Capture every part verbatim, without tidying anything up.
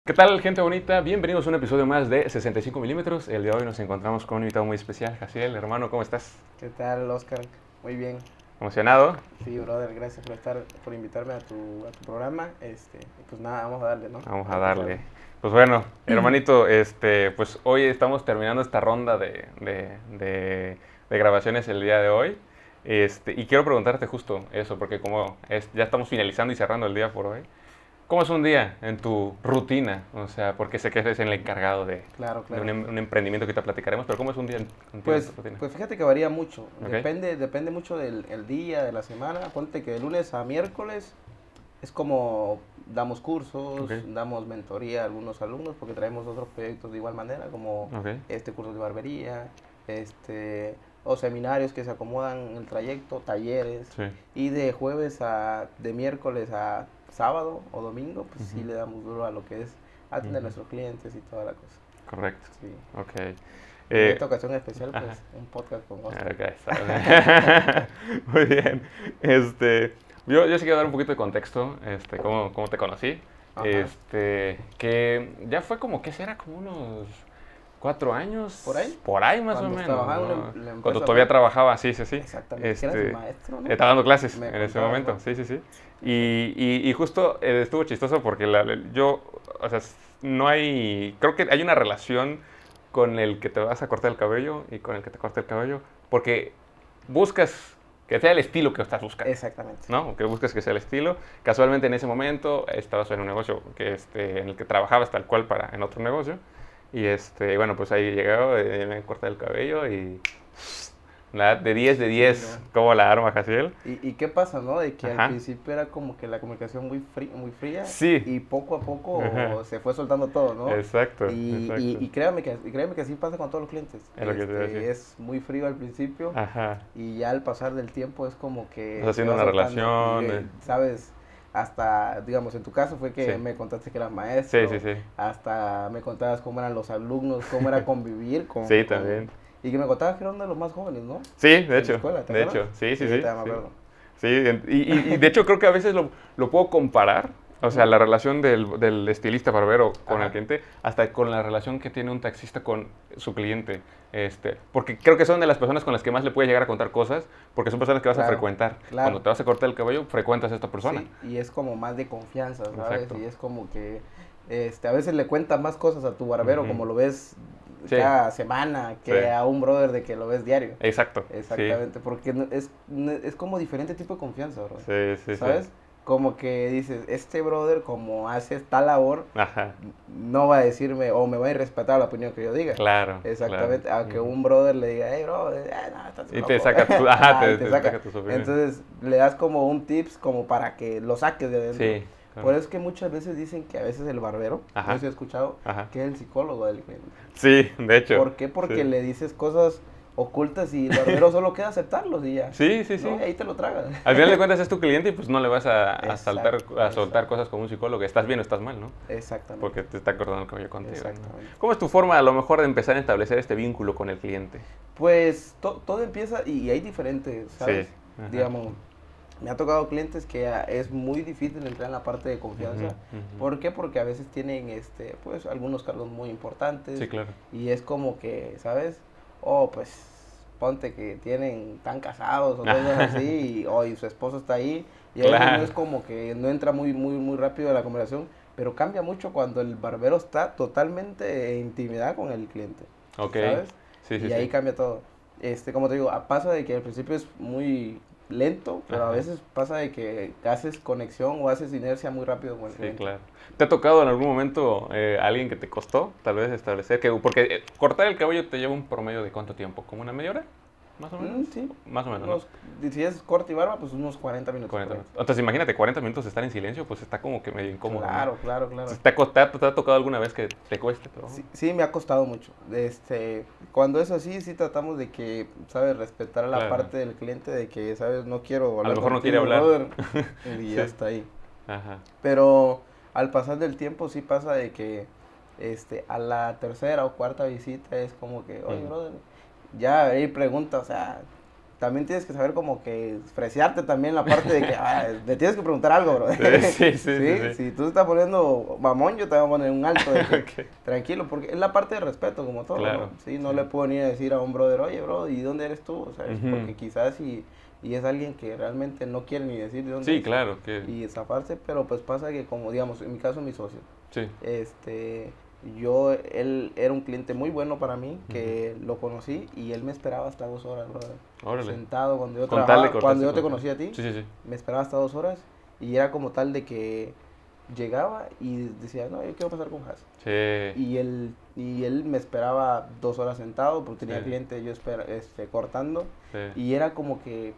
¿Qué tal, gente bonita? Bienvenidos a un episodio más de sesenta y cinco milímetros. El de hoy nos encontramos con un invitado muy especial, Jaciel. Hermano, ¿cómo estás? ¿Qué tal, Oscar? Muy bien. ¿Emocionado? Sí, brother, gracias por estar, por invitarme a tu, a tu programa. Este, y pues nada, vamos a darle, ¿no? Vamos a darle. Pues bueno, hermanito, este, pues hoy estamos terminando esta ronda de, de, de, de grabaciones el día de hoy. Este, y quiero preguntarte justo eso, porque como es, ya estamos finalizando y cerrando el día por hoy. ¿Cómo es un día en tu rutina? O sea, porque sé que eres el encargado de, Claro, de un, claro. em- un emprendimiento que te platicaremos, pero ¿cómo es un día en, en Pues, tu rutina? pues fíjate que varía mucho. Ok. Depende, depende mucho del el día, de la semana. Ponte que de lunes a miércoles es como damos cursos, Ok. damos mentoría a algunos alumnos, porque traemos otros proyectos de igual manera, como Ok. este curso de barbería, este, o seminarios que se acomodan en el trayecto, talleres. Sí. Y de jueves a, de miércoles a sábado o domingo, pues sí Ujú. le damos duro a lo que es atender a Ujú. nuestros clientes y toda la cosa. Correcto. Sí. Ok. En Eh, esta ocasión especial, pues ajá. un podcast con Oscar. Ok, está bien. Muy bien. Este, yo, yo sí quiero dar un poquito de contexto, este, cómo, cómo te conocí. Ajá. Este, que ya fue como, ¿qué será? Como unos cuatro años. ¿Por ahí? Por ahí más Cuando o menos. trabajaba en ¿no? la em- la empresa, Cuando todavía ¿no? trabajaba, sí, sí, sí. Exactamente. Que Este, eras maestro, ¿no? estaba dando clases Me en ese contabas, momento, ¿no? sí, sí, sí. Y, y, y justo eh, estuvo chistoso porque la- la- yo, o sea, s- no hay, creo que hay una relación con el que te vas a cortar el cabello y con el que te corta el cabello, porque buscas que sea el estilo que estás buscando. Exactamente. ¿No? Que busques que sea el estilo. Casualmente en ese momento estabas en un negocio que, este, en el que trabajabas tal cual para en otro negocio. Y este, bueno, pues ahí llegaba, eh, me corté el cabello y nada, de diez de diez, ¿no? como la arma, Jaciel. ¿Y, y qué pasa, no? De que Ajá. al principio era como que la comunicación muy, frí- muy fría Sí. y poco a poco Ajá. se fue soltando todo, ¿no? Exacto, Y, exacto. y, y créame que, y créame que así pasa con todos los clientes. Es lo que te iba a Este, decir. es muy frío al principio Ajá. y ya al pasar del tiempo es como que Vas haciendo se va una soltando. relación, Y, eh. ¿sabes? Hasta, digamos, en tu caso fue que Sí. me contaste que eras maestro. Sí, sí, sí. Hasta me contabas cómo eran los alumnos, cómo era convivir con... Sí, con- también. Y que me contabas que era uno de los más jóvenes, ¿no? Sí, En de la hecho. escuela, ¿te De acuerdas? hecho, sí, sí, Sí, sí. todavía me Sí, acuerdo. sí, en- y, y- y de hecho creo que a veces lo, lo puedo comparar, o sea, la relación del, del estilista barbero con Ajá. el cliente, hasta con la relación que tiene un taxista con su cliente. Este, porque creo que son de las personas con las que más le puedes llegar a contar cosas, porque son personas que vas a Claro, frecuentar. claro. Cuando te vas a cortar el cabello, frecuentas a esta persona. Sí, y es como más de confianza, ¿sabes? Exacto. Y es como que este, a veces le cuentas más cosas a tu barbero, Ujú. como lo ves Sí. cada semana, que Sí. a un brother de que lo ves diario. Exacto. sí. Exactamente, porque no- es, no- es como diferente tipo de confianza, bro. Sí, sí, sí. ¿Sabes? Como que dices, este brother, como hace esta labor, Ajá. no va a decirme o me va a irrespetar la opinión que yo diga. Claro. Exactamente, claro. a que Ujú. un brother le diga, hey, bro, eh, no, estás Y loco". te saca tu- ajá, Ajá, te- y te te saca. saca tus opiniones. Entonces, le das como un tips como para que lo saques de adentro. Sí. Por eso es que muchas veces dicen que a veces el barbero, Ajá. yo sí he escuchado, Ajá. que es el psicólogo del cliente. Sí, de hecho. ¿Por qué? Porque Sí. le dices cosas ocultas y el barbero solo queda aceptarlos y ya. Sí, sí, sí. ¿no? Y ahí te lo tragas. Al final de cuentas es tu cliente y pues no le vas a, a, Exacto, saltar, a soltar exacto. cosas como un psicólogo. Estás bien o estás mal, ¿no? Exactamente. Porque te está cortando el cabello contigo. ¿no? Exactamente. ¿Cómo es tu forma a lo mejor de empezar a establecer este vínculo con el cliente? Pues to- todo empieza y, y hay diferentes, ¿sabes? Sí. Ajá. Digamos, me ha tocado clientes que ah, es muy difícil entrar en la parte de confianza. Ujú, ujú. ¿Por qué? Porque a veces tienen este, pues algunos cargos muy importantes. Sí, claro. Y es como que, ¿sabes? Oh, pues ponte que tienen, están casados o cosas así, y, oh, y su esposo está ahí. Y a veces Claro. no es como que no entra muy, muy, muy rápido la conversación, pero cambia mucho cuando el barbero está totalmente en intimidad con el cliente. Ok. ¿Sabes? Sí, sí, y ahí sí. cambia todo. Este, como te digo, a- pasa de que al principio es muy lento, pero Ajá. a veces pasa de que haces conexión o haces inercia muy rápido con el Sí, cliente. claro. ¿Te ha tocado en algún momento eh, alguien que te costó tal vez establecer que porque eh, cortar el cabello te lleva un promedio de cuánto tiempo? ¿Como una media hora? ¿Más o menos? Mm, sí. Más o menos, ¿no? Unos- si es corte y barba, pues unos cuarenta minutos. cuarenta por ahí. minutos. Entonces imagínate, cuarenta minutos de estar en silencio, pues está como que medio incómodo. ¿no? Claro, claro, claro. ¿Te ha, co- te ha- te ha tocado alguna vez que te cueste? Pero... Sí, sí, me ha costado mucho. Este, cuando es así, sí tratamos de que, ¿sabes? Respetar a la Claro. parte del cliente de que, ¿sabes? No quiero hablar A lo mejor no contigo, quiere hablar. brother, y Sí. ya está ahí. Ajá. Pero al pasar del tiempo sí pasa de que este, a la tercera o cuarta visita es como que, oye, Mm. brother, ya ahí pregunta, o sea, también tienes que saber como que fresearte también la parte de que ah, te tienes que preguntar algo, bro. Sí, sí, sí, ¿Sí? sí, sí. Si tú estás poniendo mamón, yo te voy a poner un alto de que, Ok. tranquilo, porque es la parte de respeto como todo, Claro, ¿no? Sí, no sí. le puedo ni decir a un brother, oye, bro, ¿y dónde eres tú? ¿Sabes? Ujú. Porque quizás y, y es alguien que realmente no quiere ni decir de dónde Sí, es claro, que y zafarse, pero pues pasa que como digamos, en mi caso mi socio, sí. este, yo, él era un cliente muy bueno para mí, Ujú. que lo conocí y él me esperaba hasta dos horas, brother. Órale. Sentado cuando yo Con tal de trabajaba, cuando cortarse yo te con- conocí a ti, Sí, sí, sí. me esperaba hasta dos horas y era como tal de que llegaba y decía, no, yo quiero pasar con Has. Sí. Y él, y él me esperaba dos horas sentado porque tenía Sí. cliente yo espera, este, cortando Sí. y era como que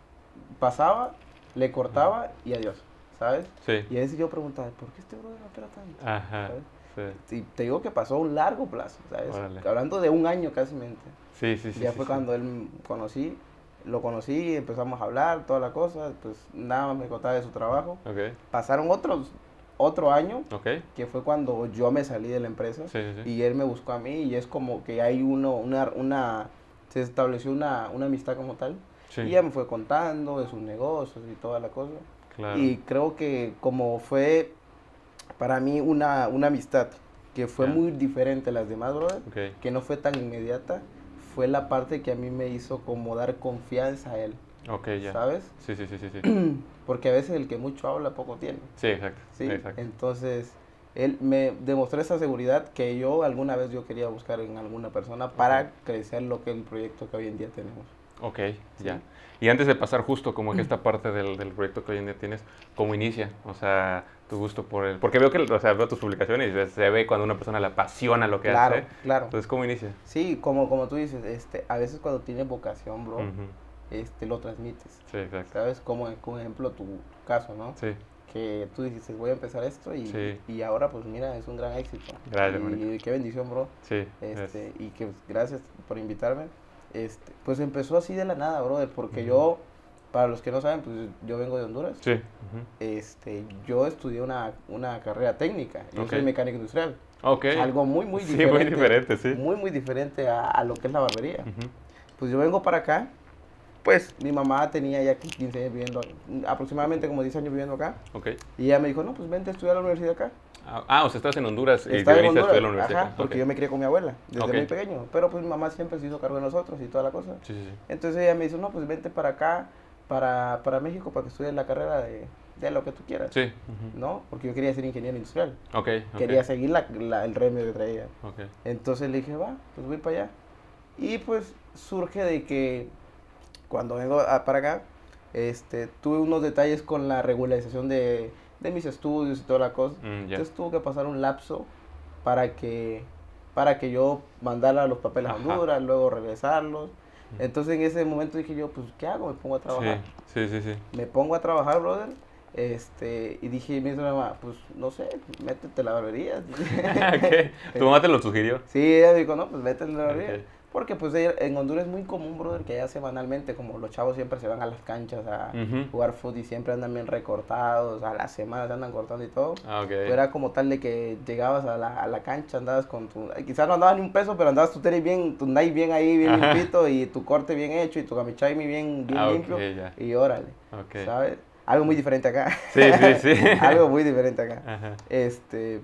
pasaba, le cortaba y adiós, ¿sabes? Sí. Y a veces yo preguntaba, ¿por qué este brother no espera tanto? Ajá. ¿Sabes? Sí. Y te digo que pasó a un largo plazo, ¿sabes? Órale. Hablando de un año casi mente. Sí, sí, sí. Ya sí, fue sí. cuando él conocí, lo conocí, empezamos a hablar, toda la cosa, pues nada más me contaba de su trabajo. Ok. Pasaron otros, otro año, Ok. que fue cuando yo me salí de la empresa Sí, sí, sí. y él me buscó a mí y es como que hay uno, una, una, se estableció una, una amistad como tal. Sí. Y ella me fue contando de sus negocios y toda la cosa. Claro. Y creo que como fue para mí una, una amistad que fue Ya. muy diferente a las demás, brother, Ok. que no fue tan inmediata, fue la parte que a mí me hizo como dar confianza a él, Ok, ya. ¿sabes? Sí, sí, sí, sí, sí. Porque a veces el que mucho habla, poco tiene, Sí, exacto. ¿sí? Exacto. Entonces, él me demostró esa seguridad que yo alguna vez yo quería buscar en alguna persona para Ok. crecer lo que es el proyecto que hoy en día tenemos. Ok, Sí. ya. Y antes de pasar justo como que esta parte del, del proyecto que hoy en día tienes, ¿cómo inicia? O sea, tu gusto por el... Porque veo que, o sea, veo tus publicaciones y se- se ve cuando una persona le apasiona lo que Claro, hace. claro. Entonces, ¿cómo inicia? Sí, como, como tú dices, este, a veces cuando tienes vocación, bro, Ujú. este, lo transmites. Sí, exacto. ¿Sabes? Como, como ejemplo tu, tu caso, ¿no? Sí, Que tú dijiste, voy a empezar esto y, Sí. y ahora pues mira, es un gran éxito. Gracias, Y hermanito. qué bendición, bro. sí. Este, es- y que pues, gracias por invitarme. Este, pues empezó así de la nada, brother, porque Ujú. yo, para los que no saben, pues yo vengo de Honduras. Sí. ujú. Este, yo estudié una, una carrera técnica. Yo Ok. soy mecánico industrial. Ok. Algo muy, muy Sí, diferente. muy diferente, sí. Muy, muy diferente a, a lo que es la barbería. Ujú. Pues yo vengo para acá. Pues mi mamá tenía ya quince años viviendo, aproximadamente como diez años viviendo acá. Ok. Y ella me dijo, no, pues vente a estudiar a la universidad acá. Ah, ah, o sea, estás en Honduras y te Estaba en viniste a estudiar a la Honduras, universidad. ajá, acá. porque Ok. yo me crié con mi abuela desde Ok. muy pequeño. Pero pues mi mamá siempre se hizo cargo de nosotros y toda la cosa. Sí, sí, sí. Entonces ella me dijo, no, pues vente para acá, para, para México, para que estudies la carrera de, de lo que tú quieras. Sí. ujú. ¿No? Porque yo quería ser ingeniero industrial. Ok, ok. Quería seguir la, la- el remio que traía. Ok. Entonces le dije, va, pues voy para allá. Y pues surge de que cuando vengo a- para acá, este, tuve unos detalles con la regularización de, de mis estudios y toda la cosa. Mm, ya. Entonces tuvo que pasar un lapso para que, para que yo mandara los papeles a Ajá. Honduras, luego regresarlos. Entonces en ese momento dije yo, pues ¿qué hago? Me pongo a trabajar. Sí, sí, sí, sí. Me pongo a trabajar, brother. Este, y dije, me dice mi mamá, pues no sé, métete a la barbería. Ok. Tu mamá te lo sugirió. Sí, ella dijo, no, pues métete a la barbería. Ok. Porque pues ella- en Honduras es muy común, brother, que allá semanalmente, como los chavos siempre se van a las canchas a Ujú. jugar fútbol y siempre andan bien recortados, a la semana se andan cortando y todo. Ah, ok. Pues era como tal de que llegabas a la, a la cancha, andabas con tu... Quizás no andabas ni un peso, pero andabas tu tenis bien, tu Nike bien ahí, bien Ajá. limpito, y tu corte bien hecho, y tu camichaimi bien, bien Ah, ok, limpio, ya. y órale, Ok. ¿sabes? Algo muy diferente acá. Sí, sí, sí. Algo muy diferente acá. Ajá. Este,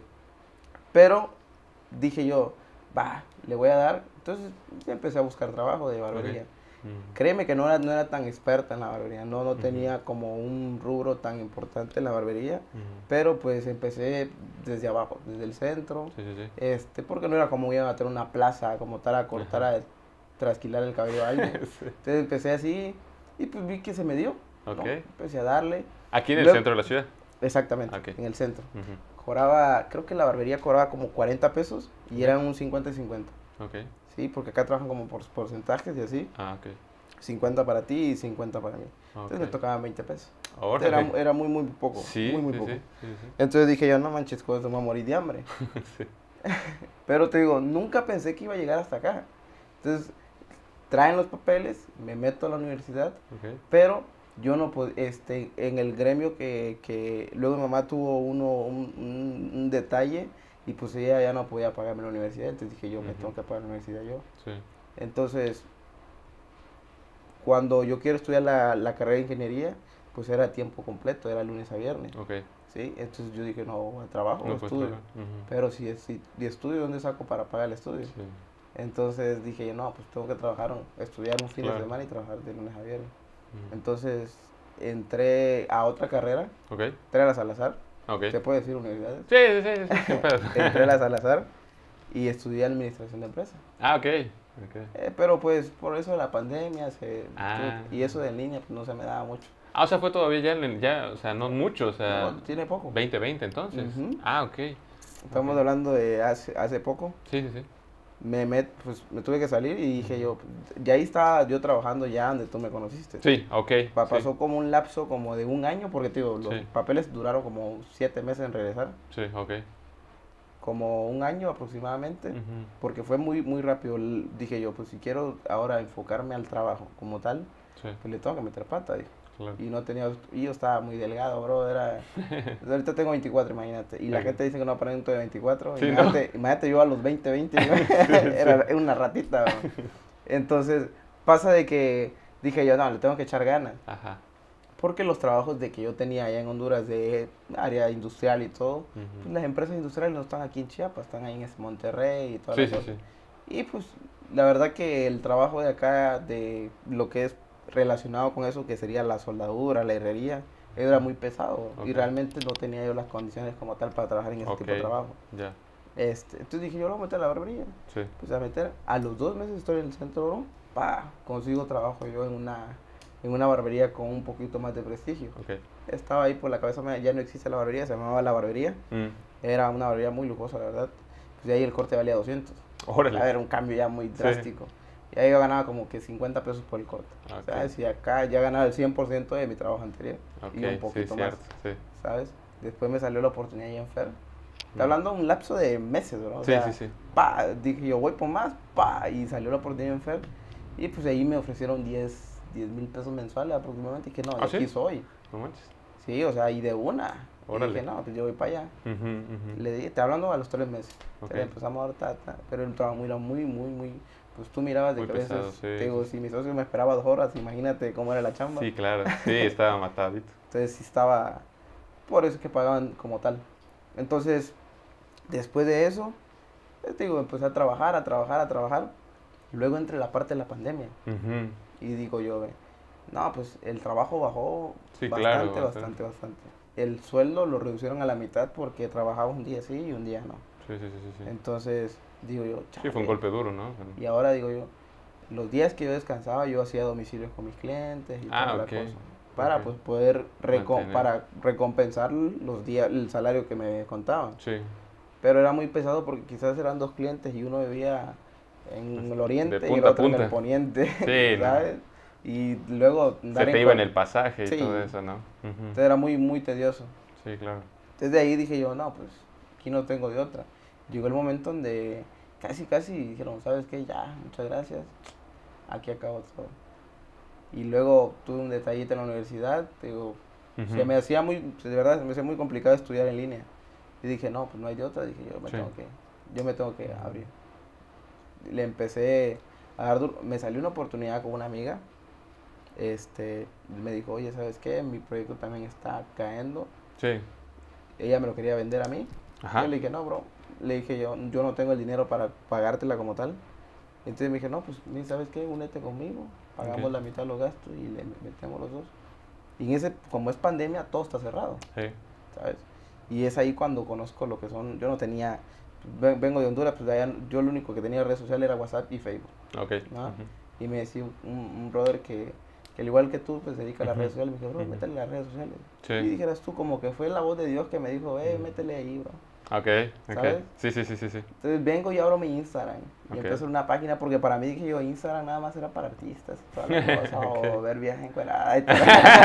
pero dije yo, va, le voy a dar. Entonces ya empecé a buscar trabajo de barbería. Mm. Créeme que no era, no era tan experta en la barbería, no, no Ujú. tenía como un rubro tan importante en la barbería, Ujú. pero pues empecé desde abajo, desde el centro, Sí, sí, sí. este, porque no era como iba a tener una plaza como tal a cortar, Ajá. a trasquilar el cabello a alguien. Sí. Entonces empecé así y pues vi que se me dio, ¿no? Ok. Empecé a darle, Aquí en el Luego- centro de la ciudad. exactamente, Ok. en el centro. Ujú. Cobraba, creo que la barbería cobraba como cuarenta pesos y Ok. eran un cincuenta y cincuenta. Ok. Sí, porque acá trabajan como por porcentajes y así. Ah, ok. cincuenta para ti y cincuenta para mí. Entonces me Ok. tocaban veinte pesos. Órale. Era, era muy, muy poco. Sí, muy, muy sí, poco. sí, sí, sí. Entonces dije yo, no manches, con esto me voy a morir de hambre. Sí. Pero te digo, nunca pensé que iba a llegar hasta acá. Entonces, traen los papeles, me meto a la universidad, Ok. pero yo no puedo, este, en el gremio que, que luego mi mamá tuvo uno, un, un- un detalle y pues ella ya no podía pagarme la universidad, entonces dije yo, me Ujú. tengo que pagar la universidad yo. Sí. Entonces, cuando yo quiero estudiar la, la carrera de ingeniería, pues era a tiempo completo, era lunes a viernes. Ok. ¿Sí? Entonces yo dije, no, trabajo No, o pues, estudio. claro. Ujú. Pero si, es- si, si estudio, ¿dónde saco para pagar el estudio? Sí, Entonces dije yo, no, pues tengo que trabajar, un- estudiar un fin Claro. de semana y trabajar de lunes a viernes. ujú. Entonces entré a otra carrera, Ok, entré a la Salazar, ok. ¿se puede decir universidades? Sí, sí, sí, sí, sin pedo. Entré a la Salazar y estudié administración de empresas. Ah, ok. Ok. Eh, pero pues por eso de la pandemia se, Ah. tuve- y eso de en línea pues no se me daba mucho. Ah, o sea, fue todavía ya, en- ya, o sea, no mucho, o sea, No, tiene poco. veinte veinte entonces. Ujú. Ah, ok. Estamos Ok. hablando de hace, hace poco. Sí, sí, sí. Me, met, pues, me tuve que salir y dije yo, ya ahí estaba yo trabajando ya donde tú me conociste. Sí, ok. Pa- sí. Pasó como un lapso como de un año, porque te digo, los Sí. papeles duraron como siete meses en regresar, Sí, ok. como un año aproximadamente, Ujú. porque fue muy, muy rápido. L- Dije yo, pues si quiero ahora enfocarme al trabajo como tal, Sí, pues le tengo que meter pata, dije. claro. Y no tenía, y yo estaba muy delgado, bro, era, ahorita tengo veinticuatro, imagínate, y la Ok. gente dice que no aparento de veinticuatro, Sí, ¿no? imagínate, imagínate yo a los veinte, veinte, era era una ratita, bro. Entonces, pasa de que dije yo, no, le tengo que echar ganas, Ajá. porque los trabajos de que yo tenía allá en Honduras de área industrial y todo, Ujú. pues las empresas industriales no están aquí en Chiapas, están ahí en Monterrey y todas Sí, las sí, cosas. sí. Y pues la verdad que el trabajo de acá, de lo que es relacionado con eso, que sería la soldadura, la herrería, era muy pesado y Ok. realmente no tenía yo las condiciones como tal para trabajar en ese tipo de Ok. trabajo. Ya. Este, entonces dije, yo lo voy a meter a la barbería. Sí. Pues a meter, a los dos meses estoy en el centro, bro, pa, consigo trabajo yo en una, en una barbería con un poquito más de prestigio. Ok. Estaba ahí por la cabeza, mía, ya no existe la barbería, se llamaba La Barbería. Mm. Era una barbería muy lujosa, la verdad. Pues de ahí el corte valía doscientos. Órale. A ver, un cambio ya muy Sí. drástico. Y ahí yo ganaba como que cincuenta pesos por el corte. Ok. ¿Sabes? Y acá ya ganaba el cien por ciento de mi trabajo anterior. Ok, Y un sí, poquito más. cierto. Sí. ¿Sabes? Después me salió la oportunidad ahí en Fer. Mm. Está hablando de un lapso de meses, ¿no? O Sí, sea, sí, sí. pa, dije yo voy por más, pa, y salió la oportunidad en Fer. Y pues ahí me ofrecieron diez mil pesos mensuales aproximadamente. Y que no, ¿Ah, aquí sí? soy. No manches. Sí, o sea, y de una. Y Órale. dije, no, pues yo voy para allá. Ujú, ujú. Le dije, te hablando a los tres meses. O sea, Ok. empezamos a dar tata, pero el trabajo era muy, muy, muy, pues tú mirabas de Muy que a veces, pesado, sí, te digo, sí. si mi socio me esperaba dos horas, imagínate cómo era la chamba. Sí, claro. Sí, estaba matadito. Entonces sí estaba, por eso es que pagaban como tal. Entonces, después de eso, eh, te digo, empecé a trabajar, a trabajar, a trabajar. Luego entre la parte de la pandemia. Ujú. Y digo yo, ve, no, pues el trabajo bajó Sí, bastante, claro, bastante, bastante. bastante. El sueldo lo reducieron a la mitad porque trabajaba un día sí y un día no. Sí, sí, sí, sí. Sí, Entonces, digo yo, Sí, fue un chale. golpe duro, ¿no? Y ahora digo yo, los días que yo descansaba, yo hacía domicilios con mis clientes y Ah, toda la ok, cosa. Para ok. pues poder reco- Mantener. para recompensar los días, el salario que me contaban. Sí. Pero era muy pesado porque quizás eran dos clientes y uno vivía en el oriente De y el punta a otro en el punta. poniente, Sí, no. ¿sabes? Y luego Se andar te iba en co- el pasaje y Sí. todo eso, ¿no? Ujú. Entonces era muy, muy tedioso. Sí, claro. Desde ahí dije yo, no, pues aquí no tengo de otra. Llegó el momento donde casi, casi dijeron, ¿sabes qué? Ya, muchas gracias. Aquí acabó todo. Y luego tuve un detallito en la universidad, te digo, Ujú. se me hacía muy, de verdad, se me hacía muy complicado estudiar en línea. Y dije, no, pues no hay de otra, dije yo me Sí. tengo que, yo me tengo que abrir. Le empecé a dar duro, me salió una oportunidad con una amiga, este, me dijo, oye, ¿sabes qué? Mi proyecto también está cayendo. Sí. Ella me lo quería vender a mí. Ajá. Yo le dije, no, bro. Le dije, yo, yo no tengo el dinero para pagártela como tal. Entonces me dije, no, pues, ni ¿sabes qué? Únete conmigo. Pagamos Ok. la mitad de los gastos y le metemos los dos. Y en ese, como es pandemia, todo está cerrado, Sí. ¿sabes? Y es ahí cuando conozco lo que son. Yo no tenía. ven- Vengo de Honduras, pues allá yo lo único que tenía de redes sociales era WhatsApp y Facebook. Ok. ¿No? Ujú. Y me decía un, un brother que, que al igual que tú, pues se dedica a las Ujú. redes sociales. Me dijo, bro, Ujú. métele a las redes sociales. Sí. Y dijeras tú, como que fue la voz de Dios que me dijo, eh, Ujú. métele ahí, bro. Ok, ok. ¿Sabes? Sí, sí, sí, sí, sí. Entonces vengo y abro mi Instagram. Y Ok. empiezo a hacer una página porque para mí dije yo, Instagram nada más era para artistas. y toda la cosa, Ok. O ver viajes encueradas. y todo.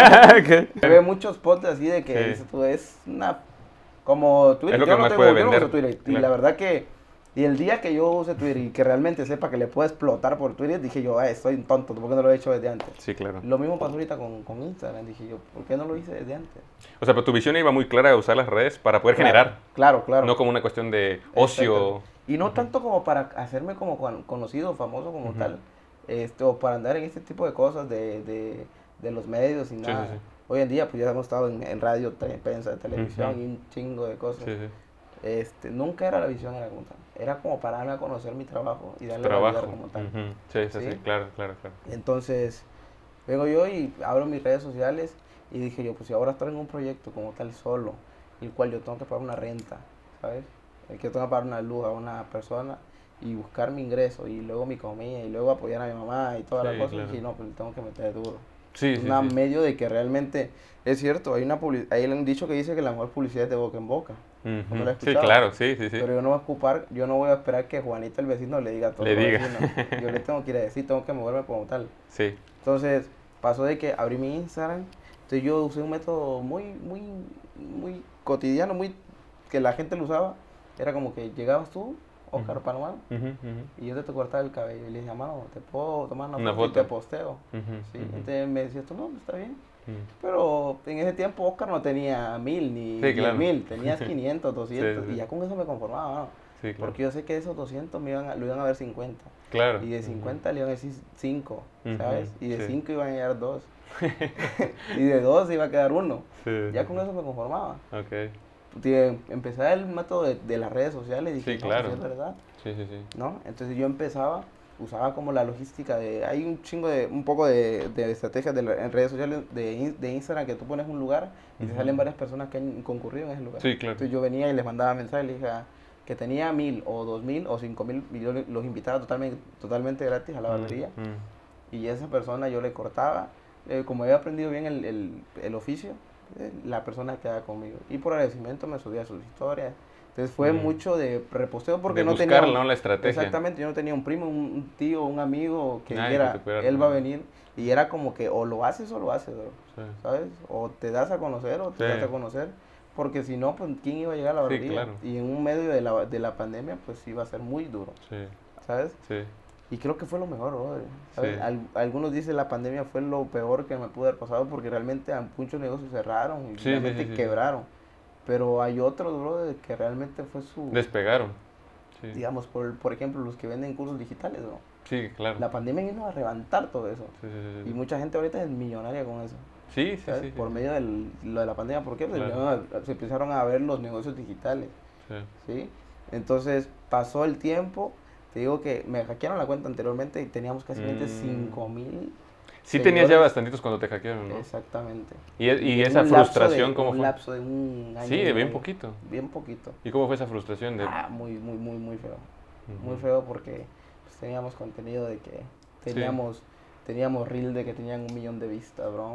Ok. Se ve muchos posts así de que Sí. dices tú, es una. Como Twitter. Es lo yo que no más tengo, puede yo no vender. uso Twitter. Y Claro. la verdad que. Y el día que yo use Twitter y que realmente sepa que le puedo explotar por Twitter, dije yo, ah, soy un tonto, ¿por qué no lo he hecho desde antes? Sí, claro. Lo mismo pasó ahorita con, con Instagram. Dije yo, ¿por qué no lo hice desde antes? O sea, pero tu visión iba muy clara de usar las redes para poder generar, Claro, claro. no como una cuestión de ocio. Exacto. Y no tanto como para hacerme como con- conocido, famoso como Ujú. tal. este, o para andar en este tipo de cosas de, de, de los medios y Sí, nada. sí, sí. Hoy en día pues ya hemos estado en, en radio, te- prensa, televisión Ujú. y un chingo de cosas. Sí, sí. Este, nunca era la visión, era como tal. Era como para darme a conocer mi trabajo y Tu darle validar trabajo. como tal. Ujú. Sí, sí, ¿Sí? sí, claro, claro, claro. Entonces, vengo yo y abro mis redes sociales y dije yo, pues si ahora estoy en un proyecto como tal solo, el cual yo tengo que pagar una renta, ¿sabes? El que tengo que pagar una luz a una persona y buscar mi ingreso y luego mi comida y luego apoyar a mi mamá y todas las Sí, cosas, claro. dije, no, pues le tengo que meter duro. Sí, sí, Un sí. medio de que realmente, es cierto, hay una publi- hay un dicho que dice que la mejor publicidad es de boca en boca. ¿No me Ujú. lo has Sí, escuchado? claro, sí, sí, sí. Pero yo no voy a ocupar, yo no voy a esperar que Juanito el vecino le diga a todos Le los diga. vecinos. Yo le tengo que ir a decir, tengo que moverme como tal. Sí. Entonces, pasó de que abrí mi Instagram, entonces yo usé un método muy, muy, muy cotidiano, muy que la gente lo usaba. Era como que llegabas tú, Oscar Ujú. Palomar, Ujú, ujú. y yo te, te cortaba el cabello. Y le dije, mano, te puedo tomar una, Una foto, y te foto. posteo. Ujú, ¿Sí? ujú. Entonces me decías tú, no, pues, está bien. Ujú. Pero en ese tiempo Oscar no tenía mil ni Sí, diez claro. mil, tenías quinientos, doscientos, Sí, y sí. ya con eso me conformaba, mano. Sí, claro. Porque yo sé que de esos doscientos me iban a, lo iban a ver cincuenta. Claro. Y de Ujú. cincuenta le iban a decir cinco, Ujú, ¿sabes? Y de sí. cinco iban a llegar dos. Y de dos iba a quedar uno. Sí, Ya sí, con sí. eso me conformaba. Ok. Tie- Empecé el método de, de las redes sociales y dije, Sí, no, pues claro. es verdad, Sí, sí, sí. ¿no? Entonces yo empezaba, usaba como la logística de, hay un chingo de, un poco de, de estrategias de la- en redes sociales de, in- de Instagram que tú pones un lugar y te Ujú. salen varias personas que han concurrido en ese lugar. Sí, claro. Entonces yo venía y les mandaba mensajes, les dije ah, que tenía mil o dos mil o cinco mil y yo le- los invitaba totalmente, totalmente gratis a la barbería. Mm, mm. Y esa persona yo le cortaba, eh, como había aprendido bien el, el, el oficio, eh, la persona quedaba conmigo. Y por agradecimiento me subía sus historias. Entonces fue Mm. mucho de reposteo porque De no buscar, tenía... ¿no? un- La estrategia. Exactamente, yo no tenía un primo, un, un tío, un amigo que Nadie que dijera, te pudiera él va a recomendar. venir. Y era como que o lo haces o lo haces, bro, Sí. ¿sabes? O te das a conocer o te Sí. das a conocer. Porque si no, pues ¿quién iba a llegar a la Sí, barbería? claro. Y en un medio de la, de la pandemia, pues iba a ser muy duro, Sí, ¿sabes? sí. Y creo que fue lo mejor, brother, ¿sabes? Sí. Al- algunos dicen la pandemia fue lo peor que me pudo haber pasado porque realmente a muchos negocios cerraron y Sí, sí, realmente sí, sí, sí. quebraron. Pero hay otros, brother, que realmente fue su, Despegaron. Sí. digamos, por, por ejemplo, los que venden cursos digitales, bro. Sí, claro. La pandemia vino a reventar todo eso. Sí, sí, sí, Y sí. mucha gente ahorita es millonaria con eso, Sí, sí, ¿sabes? sí, sí, Por sí. medio de lo de la pandemia. ¿Por qué? Pues Claro. ya se empezaron a ver los negocios digitales, Sí. ¿sí? Entonces pasó el tiempo. Te digo que me hackearon la cuenta anteriormente y teníamos casi Mm. cinco mil Sí tenías ya seguidores. bastantitos cuando te hackearon, ¿no? Exactamente. Y, e- y en esa un lapso frustración, de- ¿cómo un fue? lapso de un año. Sí, y de bien medio. poquito. Bien poquito. ¿Y cómo fue esa frustración de...? Ah, muy, muy, muy, muy feo. Ujú. Muy feo porque pues, teníamos contenido de que teníamos, teníamos reel de que tenían un millón de vistas, bro.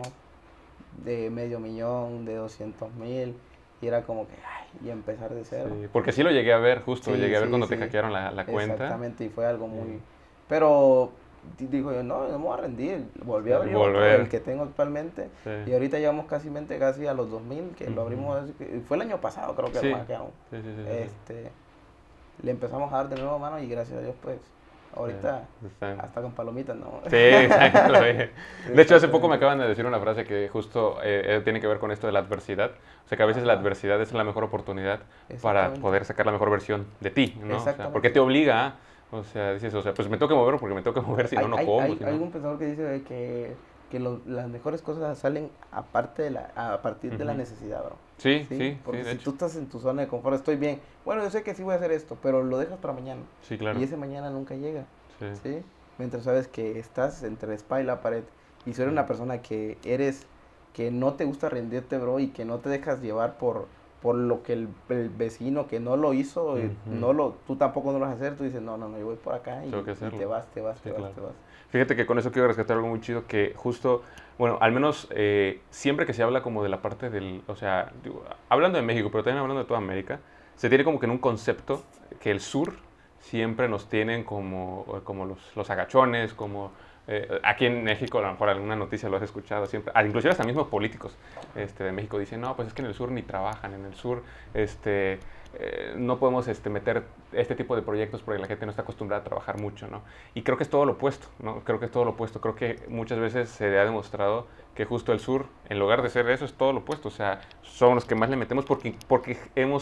De medio millón, de doscientos mil. Y era como que, ay, y empezar de cero. Sí, porque sí lo llegué a ver, justo, Sí, llegué a ver sí, cuando te sí. hackearon la, la cuenta. Exactamente, y fue algo muy... Sí. Pero di- digo yo, no, no me voy a rendir. Volví a Sí, abrir otro, volver. el que tengo actualmente. Sí. Y ahorita llevamos casi, casi a los dos mil, que lo Ujú. abrimos, hace que- fue el año pasado creo que Sí. lo hackeamos. Sí, sí, sí, sí. Este, le empezamos a dar de nuevo mano y gracias a Dios pues, ahorita Sí, están- hasta con palomitas, ¿no? Sí, exacto. sí. De hecho, hace poco me Exactamente. acaban de decir una frase que justo eh, eh, tiene que ver con esto de la adversidad. O sea, que a veces la Ajá. adversidad es la mejor oportunidad para Exactamente. poder sacar la mejor versión de ti, ¿no? O sea, Exactamente. porque te obliga a, o sea, dices, o sea, pues me tengo que mover porque me tengo que mover, si no, Hay, no hay, como. hay, si hay no. un pensador que dice que, que lo- las mejores cosas salen aparte de la, a partir de la Ujú. necesidad, bro. Sí, sí, sí, Porque de si hecho. tú estás en tu zona de confort, estoy bien. Bueno, yo sé que sí voy a hacer esto, pero lo dejas para mañana. Sí, claro. Y ese mañana nunca llega, Sí. ¿sí? Mientras sabes que estás entre la espada y la pared. Y si eres una persona que eres, que no te gusta rendirte, bro, y que no te dejas llevar por, por lo que el, el vecino que no lo hizo, eh, Ujú. no lo, tú tampoco no lo vas a hacer, tú dices, no, no, no, yo voy por acá y, Tengo que y hacerlo. te vas, te vas, Sí, te vas, claro. te vas. Fíjate que con eso quiero rescatar algo muy chido que justo, bueno, al menos eh, siempre que se habla como de la parte del, o sea, digo, hablando de México, pero también hablando de toda América, se tiene como que en un concepto que el sur siempre nos tienen como, como los, los agachones, como eh, aquí en México, a lo mejor alguna noticia lo has escuchado siempre, ah, inclusive hasta mismos políticos este, de México dicen, no, pues es que en el sur ni trabajan, en el sur este, eh, no podemos este, meter este tipo de proyectos porque la gente no está acostumbrada a trabajar mucho, ¿no? Y creo que es todo lo opuesto, ¿no? Creo que es todo lo opuesto. Creo que muchas veces se ha demostrado que justo el sur, en lugar de ser eso, es todo lo opuesto. O sea, somos los que más le metemos porque, porque hemos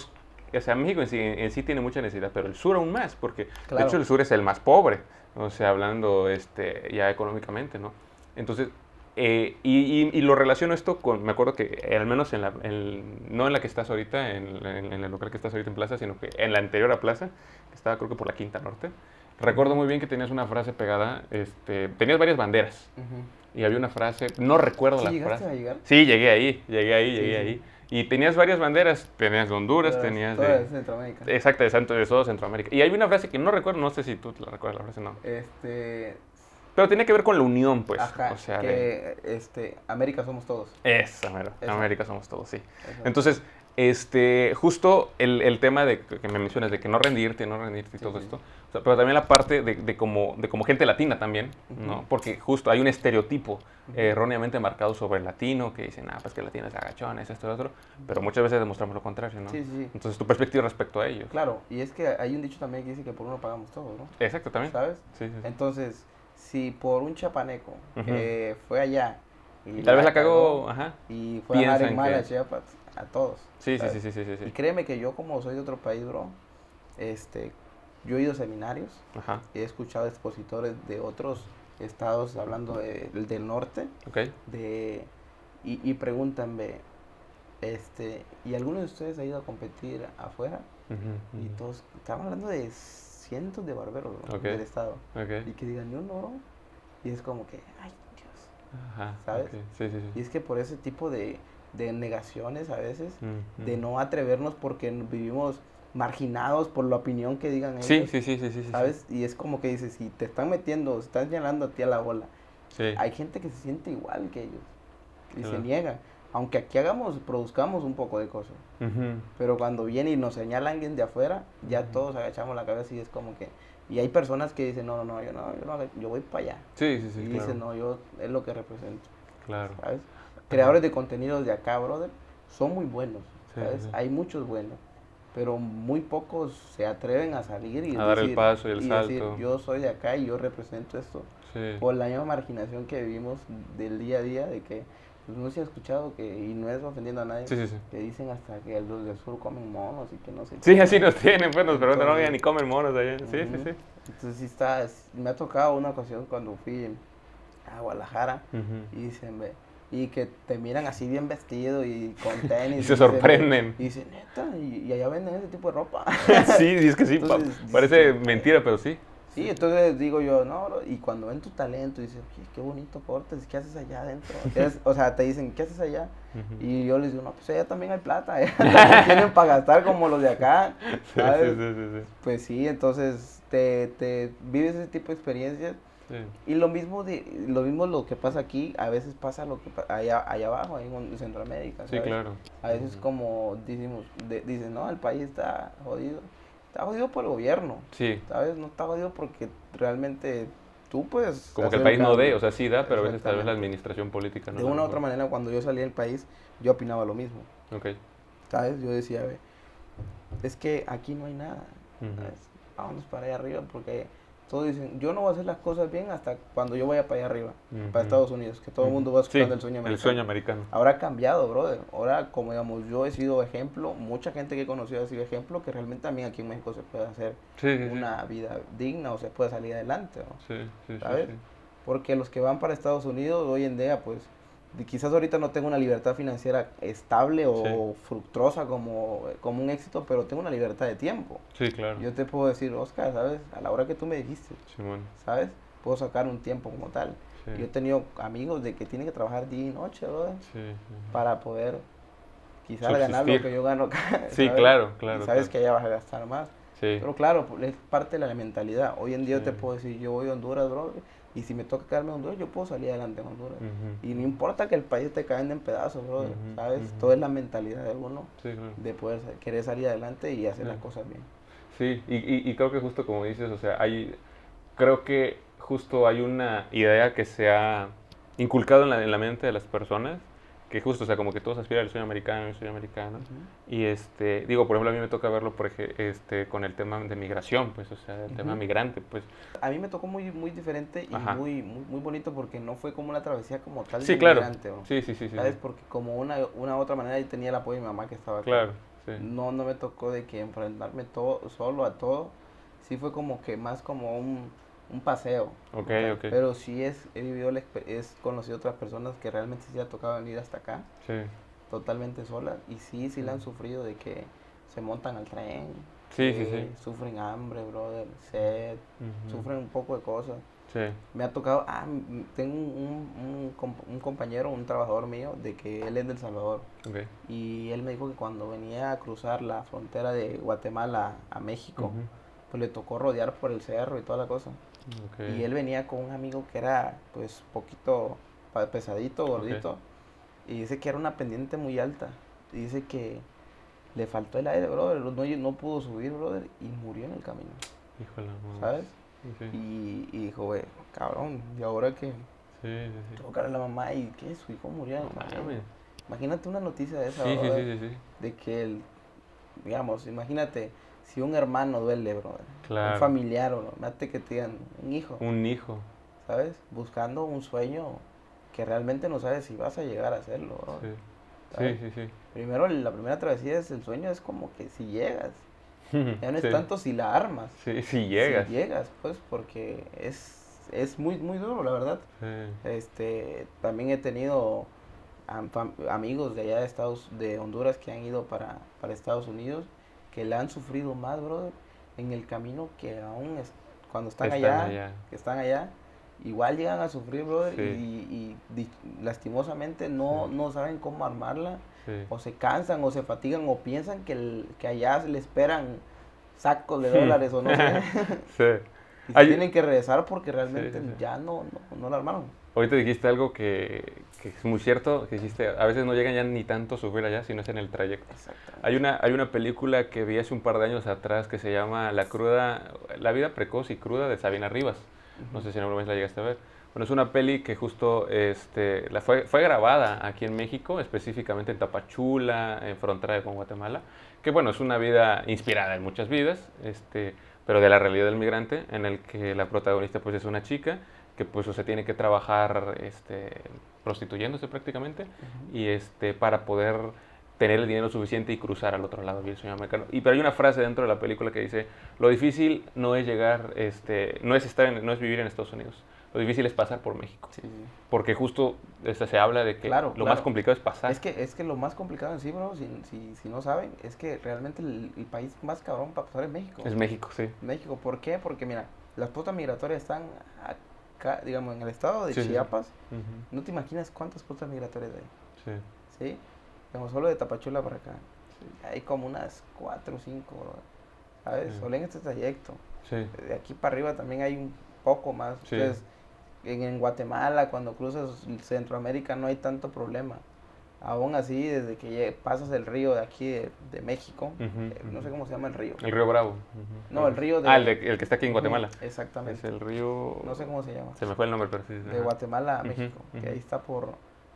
o sea, México en sí, en sí tiene mucha necesidad, pero el sur aún más, porque Claro. de hecho el sur es el más pobre, o sea, hablando este, ya económicamente, ¿no? Entonces, eh, y, y, y lo relaciono esto con, me acuerdo que eh, al menos en la, en, no en la que estás ahorita, en, en, en el local que estás ahorita en Plaza, sino que en la anterior a Plaza, que estaba creo que por la Quinta Norte, recuerdo muy bien que tenías una frase pegada, este, tenías varias banderas, Ujú. y había una frase, no recuerdo ¿Sí la llegaste frase. a llegar? Sí, llegué ahí, llegué ahí, Sí, llegué sí. ahí. Y tenías varias banderas, tenías de Honduras, Todas- tenías todas de... de Centroamérica. Exacto, de, Santo, de todo Centroamérica. Y hay una frase que no recuerdo, no sé si tú la recuerdas, la frase no. Este, Pero tenía que ver con la unión, pues. ajá, o sea, que de... este, América somos todos. Esa, mero, Esa. América somos todos, sí. Eso. Entonces, este, justo el, el tema de que me mencionas, de que no rendirte, no rendirte y Sí, todo sí. esto, o sea, pero también la parte de, de, como, de como gente latina también, ¿no? Ujú. Porque justo hay un estereotipo Ujú. eh, erróneamente marcado sobre el latino, que dicen, ah, pues que el latino es agachón, es esto, es otro, pero muchas veces demostramos lo contrario, ¿no? Sí, sí, sí. Entonces, tu perspectiva respecto a ellos. Claro, y es que hay un dicho también que dice que por uno pagamos todo, ¿no? Exacto, también. ¿Sabes? Sí, sí, sí. Entonces, si por un chapaneco Ujú. que fue allá y Tal vez la cagó, ajá. y fue a dejar en Piensan mal que- a Chiapas, a todos. Sí, sí, ¿sabes? sí, sí, sí, sí, Y sí. créeme que yo como soy de otro país, bro, este, yo he ido a seminarios, Ajá, he escuchado expositores de otros estados hablando de- del norte, ok. de y, y pregúntanme, este, ¿y alguno de ustedes ha ido a competir afuera? Ujú, Y ujú. todos, estamos hablando de cientos de barberos, bro, Ok. del estado. Y Ok. que digan, yo no, bro. Y es como que, ay, Dios. Ajá, ¿sabes? ok. Sí, sí, Y sí. es que por ese tipo de, de negaciones a veces, Ujú. de no atrevernos porque n- vivimos marginados por la opinión que digan ellos, Sí, sí, sí, sí, sí, sí. ¿sabes? Y es como que dices, si te están metiendo, están llenando a ti a la bola, Sí. hay gente que se siente igual que ellos y se Claro. niega. Aunque aquí hagamos, produzcamos un poco de cosas. Ujú. Pero cuando viene y nos señala alguien de afuera, ya Ujú. todos agachamos la cabeza y es como que... Y hay personas que dicen, no, no, no, yo no, yo, no, yo voy para allá. Sí, sí, sí, y claro. dicen, no, yo es lo que represento, Claro. ¿sabes? Creadores de contenidos de acá, brother, son muy buenos, Sí, ¿sabes? sí. Hay muchos buenos, pero muy pocos se atreven a salir y A dar el decir, paso y el decir, salto. yo soy de acá y yo represento esto. Sí. Por la misma marginación que vivimos del día a día, de que pues, no se ha escuchado que, y no es ofendiendo a nadie, Sí, sí, sí. que dicen hasta que los del sur comen monos y que no sé Sí, qué. así nos tienen, pues nos preguntan, no, Entonces- ya ni comen monos allá. Sí, sí, Ujú. sí. Entonces sí está, es- me ha tocado una ocasión cuando fui a Guadalajara Ujú. y dicen, ve, y que te miran así bien vestido y con tenis. Y se dicen, sorprenden. Y dicen, neta, y, y allá venden ese tipo de ropa. Sí, y es que sí, pa- Entonces, parece dices, mentira, pero sí. Sí, entonces digo yo, no, bro, y cuando ven tu talento, dicen, oye, qué bonito portes, ¿qué haces allá adentro? ¿Qué haces? O sea, te dicen, ¿qué haces allá? Ujú. Y yo les digo, no, pues allá también hay plata, allá también tienen para gastar como los de acá, Sí, ¿sabes? sí, sí, sí, sí. Pues sí, entonces te, te vives ese tipo de experiencias. Sí. Y lo mismo de, lo mismo lo que pasa aquí, a veces pasa lo que pa- allá, allá abajo, ahí en Centroamérica, Sí, ¿sabes? claro. A veces Ujú. como decimos, de- dicen, no, el país está jodido. Está jodido por el gobierno, Sí, ¿sabes? No está jodido porque realmente tú puedes como que el hacer país no cambio. dé, o sea, sí da, pero a veces tal vez la Exactamente. administración política no. De es la una u otra mejor. manera, cuando yo salí del país, yo opinaba lo mismo, Ok. ¿sabes? Yo decía, ve, es que aquí no hay nada, Ujú. ¿sabes? Vámonos para allá arriba porque todos dicen, yo no voy a hacer las cosas bien hasta cuando yo vaya para allá arriba, Ujú. para Estados Unidos, que todo el mundo va Sí, escuchando el sueño americano. El sueño americano. Ahora ha cambiado, brother. Ahora, como digamos, yo he sido ejemplo, mucha gente que he conocido ha sido ejemplo, que realmente también aquí en México se puede hacer Sí, sí, sí. una vida digna o se puede salir adelante, ¿no? Sí, sí, sí, ¿Sabes? sí. Porque los que van para Estados Unidos hoy en día, pues, de- quizás ahorita no tengo una libertad financiera estable o fructuosa como, como un éxito, pero tengo una libertad de tiempo. Sí, claro. Yo te puedo decir, Oscar, ¿sabes? A la hora que tú me dijiste, Simón. ¿sabes? Puedo sacar un tiempo como tal. Sí. Yo he tenido amigos de que tienen que trabajar día y noche, brother, Sí, sí. para poder quizás ganar lo Subsistir. que yo gano acá. Sí, ¿sabes? claro, claro, Y sabes claro. que allá vas a gastar más. Sí. Pero claro, pues, es parte de la mentalidad. Hoy en día Sí. yo te puedo decir, yo voy a Honduras, bro, y si me toca quedarme en Honduras, yo puedo salir adelante en Honduras. Ujú. Y no importa que el país te caiga en pedazos, bro, Ujú, ¿sabes? ujú. Todo es la mentalidad de uno Sí, claro. de poder sa- querer salir adelante y hacer Sí. las cosas bien. Sí, y, y, y creo que justo como dices, o sea, hay, creo que justo hay una idea que se ha inculcado en la, en la mente de las personas, que justo, o sea, como que todos aspiran al sueño americano, el sueño americano, Ujú. y este, digo, por ejemplo, a mí me toca verlo, por ej- este, con el tema de migración, pues, o sea, el tema Ujú. migrante, pues, A mí me tocó muy, muy diferente y Ajá. muy, muy, muy bonito porque no fue como una travesía como tal sí, de claro, migrante, bro. sí, sí, sí, sí, ¿Sabes? sí. Porque como una, una u otra manera yo tenía el apoyo de mi mamá que estaba acá. Claro, Sí. No, no me tocó de que enfrentarme todo, solo a todo. Sí fue como que más como un, un paseo. Ok, ¿verdad? ok. Pero sí es, he vivido, la exper- es conocido otras personas que realmente sí ha tocado venir hasta acá, Sí. totalmente solas. Y sí, sí la han Mm. sufrido de que se montan al tren, Sí, sí, que sí. sufren hambre, brother, sed, Ujú. sufren un poco de cosas. Sí. Me ha tocado, ah, m- tengo un, un, comp- un compañero, un trabajador mío, de que él es del Salvador. Ok. Y él me dijo que cuando venía a cruzar la frontera de Guatemala a México, Ujú. pues le tocó rodear por el cerro y toda la cosa. Ok. Y él venía con un amigo que era, pues, poquito pa- pesadito, Ok. gordito. Y dice que era una pendiente muy alta. Y dice que le faltó el aire, brother. No, no pudo subir, brother, y murió en el camino, Híjole, no. ¿sabes? Sí, sí. Y, y dijo, güey, cabrón, ¿y ahora qué? Sí, sí, sí. Tocar a la mamá y que su hijo murió en el No camino. mames. Imagínate una noticia de esa, Sí, sí, brother, sí, sí, sí. de que el, digamos, imagínate, si un hermano duele, brother, un Claro. familiar, o imagínate que te digan, un hijo, Un hijo. ¿sabes? Buscando un sueño que realmente no sabes si vas a llegar a hacerlo, Sí. brother. Sí, ¿Sabes? sí, sí. Primero, la primera travesía es el sueño, es como que si llegas, ya no es Sí. tanto si la armas, Sí, si llegas. si llegas, pues, porque es, es muy, muy duro, la verdad. Sí. Este, también he tenido am- fam- amigos de allá de Estados, de Honduras que han ido para, para Estados Unidos, que la han sufrido más, brother, en el camino que aún es, cuando están, Están allá, allá. que están allá, igual llegan a sufrir, brother, Sí. y, y di- lastimosamente no, Sí. no saben cómo armarla, Sí. o se cansan, o se fatigan, o piensan que, el- que allá se le esperan sacos de dólares, o no sé, Sí. y se Hay- tienen que regresar porque Sí, realmente sí, sí. ya no, no, no la armaron. Ahorita dijiste algo que, que es muy cierto, que dijiste, a veces no llegan ya ni tanto a sufrir allá, sino es en el trayecto. Exactamente. Hay una, hay una película que vi hace un par de años atrás que se llama La cruda, La vida precoz y cruda de Sabina Rivas. No sé si en alguna vez la llegaste a ver. Bueno, es una peli que justo este, la fue, fue grabada aquí en México, específicamente en Tapachula, en frontera con Guatemala, que bueno, es una vida inspirada en muchas vidas, este, pero de la realidad del migrante, en el que la protagonista pues es una chica que pues o sea, tiene que trabajar este, prostituyéndose prácticamente Ujú. y este, para poder tener el dinero suficiente y cruzar al otro lado del sueño americano. Y pero hay una frase dentro de la película que dice, lo difícil no es llegar, este, no es estar en- no es vivir en Estados Unidos, lo difícil es pasar por México. Sí, sí. Porque justo este, se habla de que Claro, lo claro. más complicado es pasar. Es que, es que lo más complicado en sí, bro, si, si, si no saben, es que realmente el, el país más cabrón para pasar es México. Es México, sí. México, ¿por qué? Porque mira, las postas migratorias están acá, digamos, en el estado de Sí, sí, sí. Chiapas. Ujú. No te imaginas cuántas postas migratorias hay, Sí. ¿sí? Digamos, solo de Tapachula para acá. Hay como unas cuatro o cinco, bro, ¿sabes? Sí. Solo en este trayecto. Sí. De aquí para arriba también hay un poco más. Sí. Entonces, en, en Guatemala, cuando cruzas Centroamérica, no hay tanto problema. Aún así, desde que lle- pasas el río de aquí de, de México, Ujú, eh, no sé ujú. cómo se llama el río. El río Bravo. Ujú. No, el río de... Ah, el, de- el que está aquí en Guatemala. Ujú, exactamente. Es el río... No sé cómo se llama. Se me fue el nombre, pero sí. De ajá. Guatemala a Ujú, México. ujú. Que ahí está por...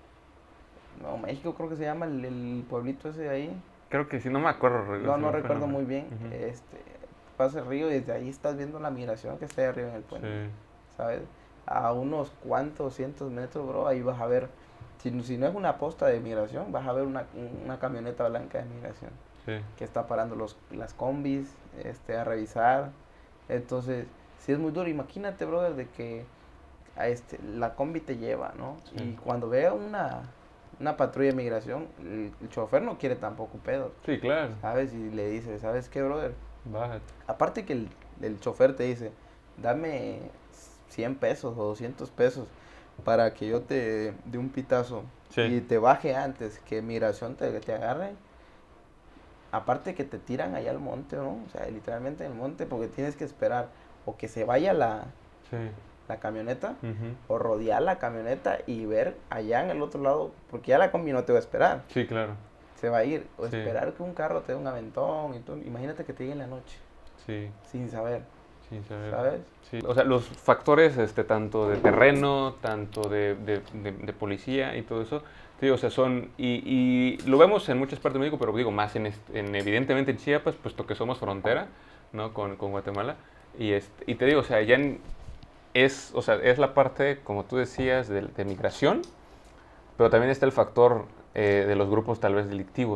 No, México creo que se llama el, el pueblito ese de ahí. Creo que sí, no me acuerdo. re- No, se no me fue el recuerdo nombre. muy bien. Ujú. Este, pasa el río y desde ahí estás viendo la migración que está ahí arriba en el puente. Sí. ¿Sabes? A unos cuantos cientos metros, bro, ahí vas a ver, si, no- si no es una posta de migración, vas a ver una, una camioneta blanca de migración Sí. que está parando los, las combis este, a revisar. Entonces, si es muy duro, imagínate, brother, de que a este, la combi te lleva, ¿no? Sí. Y cuando vea una, una patrulla de migración, el, el chofer no quiere tampoco pedos, Sí, claro. ¿sabes? Y le dice, ¿sabes qué, brother? Bájate. Aparte que el, el chofer te dice, dame cien pesos o doscientos pesos para que yo te dé un pitazo Sí. y te baje antes que migración te, te agarre. Aparte que te tiran allá al monte, ¿no? O sea, literalmente en el monte porque tienes que esperar o que se vaya la, Sí. la camioneta Ujú. o rodear la camioneta y ver allá en el otro lado, porque ya la combi no te va a esperar, Sí, claro. se va a ir. O Sí. esperar que un carro te dé un aventón y tú, imagínate que te llegue en la noche Sí. sin saber, Sin saber. ¿sabes? Sí, o sea, los factores, este, tanto de terreno, tanto de, de, de- de policía y todo eso, sí, o sea, son, y, y lo vemos en muchas partes de México, pero digo, más en, est- en evidentemente en Chiapas, puesto que somos frontera, ¿no? Con, con Guatemala, y, este, y te digo, o sea, ya en- es, o sea, es la parte, como tú decías, de, de migración, pero también está el factor eh, de los grupos tal vez delictivos,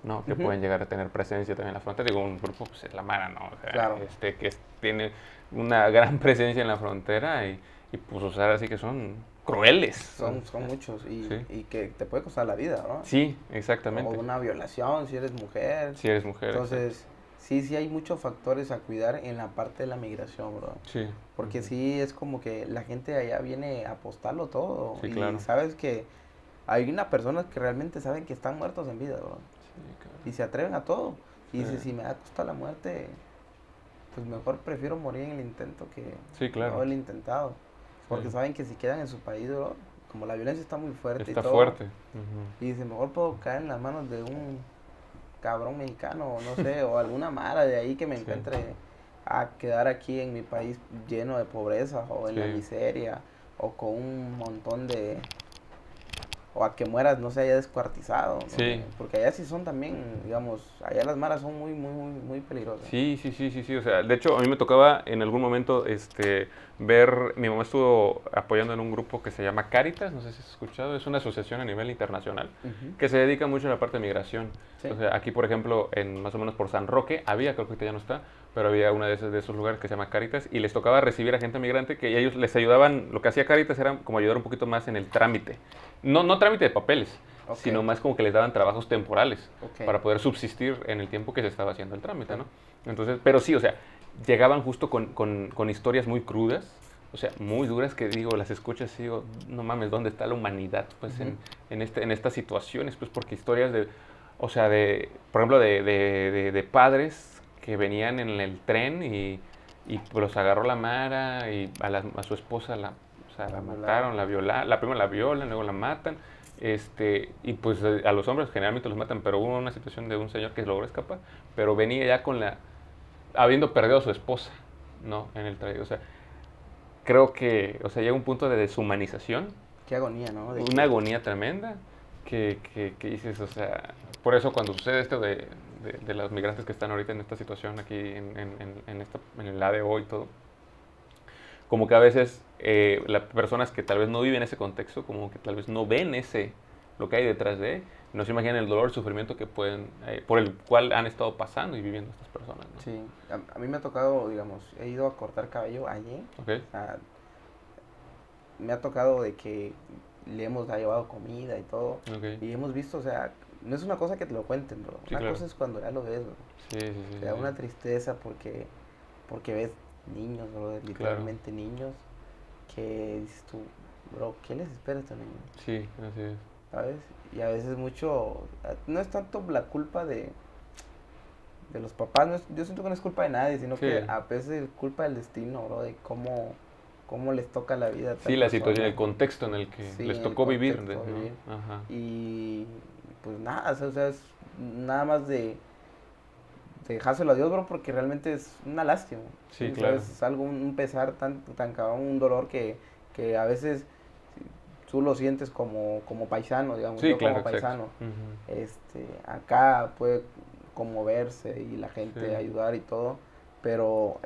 ¿no? Que Ujú. pueden llegar a tener presencia también en la frontera. Digo, un grupo, pues es la Mara, ¿no? O sea, Claro. este, que es- tiene una gran presencia en la frontera y, y pues, o sea, así que son crueles. O Son, son sea, muchos y, sí, y que te puede costar la vida, ¿no? sí, O exactamente. una violación si eres mujer. Si eres mujer, exacto. Entonces, sí, sí hay muchos factores a cuidar en la parte de la migración, bro. Sí. Porque Ujú. sí es como que la gente allá viene a apostarlo todo. Sí, Y claro. sabes que hay unas personas que realmente saben que están muertos en vida, bro. Sí, claro. Y se atreven a todo. Y Sí. dice, si me da costa la muerte, pues mejor prefiero morir en el intento que Sí, no claro. haberlo intentado. Porque Sí. saben que si quedan en su país, bro, como la violencia está muy fuerte y Está todo, fuerte. Ujú. y dice, mejor puedo caer en las manos de un cabrón mexicano, o no sé, o alguna mara de ahí que me Sí. encuentre a quedar aquí en mi país lleno de pobreza o en la Sí. miseria o con un montón de... o a que mueras, no sé, haya descuartizado, no Sí. sé, porque allá sí son también, digamos, allá las maras son muy, muy, muy, muy peligrosas. Sí, sí, sí, sí, sí. O sea, de hecho, a mí me tocaba en algún momento este, ver, mi mamá estuvo apoyando en un grupo que se llama Cáritas, no sé si has escuchado, es una asociación a nivel internacional Ujú. que se dedica mucho a la parte de migración. Sí. O sea, aquí, por ejemplo, en más o menos por San Roque, había, creo que ahorita ya no está, pero había una de esos, de esos lugares que se llama Cáritas y les tocaba recibir a gente migrante que ellos les ayudaban, lo que hacía Cáritas era como ayudar un poquito más en el trámite. No, no trámite de papeles, Ok. sino más como que les daban trabajos temporales Ok. para poder subsistir en el tiempo que se estaba haciendo el trámite, Claro. ¿no? Entonces, pero sí, o sea, llegaban justo con, con, con historias muy crudas, o sea, muy duras que digo, las escuchas y digo, no mames, ¿dónde está la humanidad? Pues Ujú. en, en, este, en estas situaciones, pues porque historias de, o sea, de, por ejemplo, de, de, de, de padres que venían en el tren y, y los agarró la Mara y a, la, a su esposa la, o sea, la, La mataron, violaron. la violaron, la primero la violan, luego la matan, este, y pues a los hombres generalmente los matan, pero hubo una situación de un señor que logró escapar, pero venía ya con la, habiendo perdido a su esposa, ¿no? En el trayecto, o sea, creo que, o sea, llega un punto de deshumanización, Qué agonía, ¿no? De una que, agonía tremenda, que, que, que dices, o sea, por eso cuando sucede esto de, de, de los migrantes que están ahorita en esta situación aquí, en, en, en, en esta, en el A D O y todo, como que a veces eh, las personas que tal vez no viven ese contexto, como que tal vez no ven ese, lo que hay detrás de, no se imaginan el dolor, el sufrimiento que pueden, eh, por el cual han estado pasando y viviendo estas personas, ¿no? sí, a, a mí me ha tocado, digamos, he ido a cortar cabello allí, ¿Ok? o sea, me ha tocado de que le hemos llevado comida y todo, Ok. y hemos visto, o sea, no es una cosa que te lo cuenten, bro, Sí, una claro. cosa es cuando ya lo ves, bro, Sí, sí, sí. te da sí, una sí. tristeza porque, porque ves niños, bro, literalmente niños, que dices tú, bro, ¿qué les espera a estos niños? Sí, así es. ¿Sabes? Y a veces mucho, no es tanto la culpa de, de los papás, no es- yo siento que no es culpa de nadie, sino Sí. que a veces es culpa del destino, bro, de cómo, cómo les toca la vida a tal Sí, la situación, persona. el contexto en el que Sí, les el tocó vivir, contexto de- de vivir. ¿no? Ajá. Y pues nada, o sea, es nada más de, de dejárselo a Dios, bro, porque realmente es una lástima. Sí, ¿Sabes? claro. Es algo, un un pesar tan, tan cabrón, un dolor que, que a veces tú lo sientes como, como paisano, digamos, Sí, yo claro, como exacto. paisano. Ujú. Este, acá puede conmoverse y la gente Sí. ayudar y todo, pero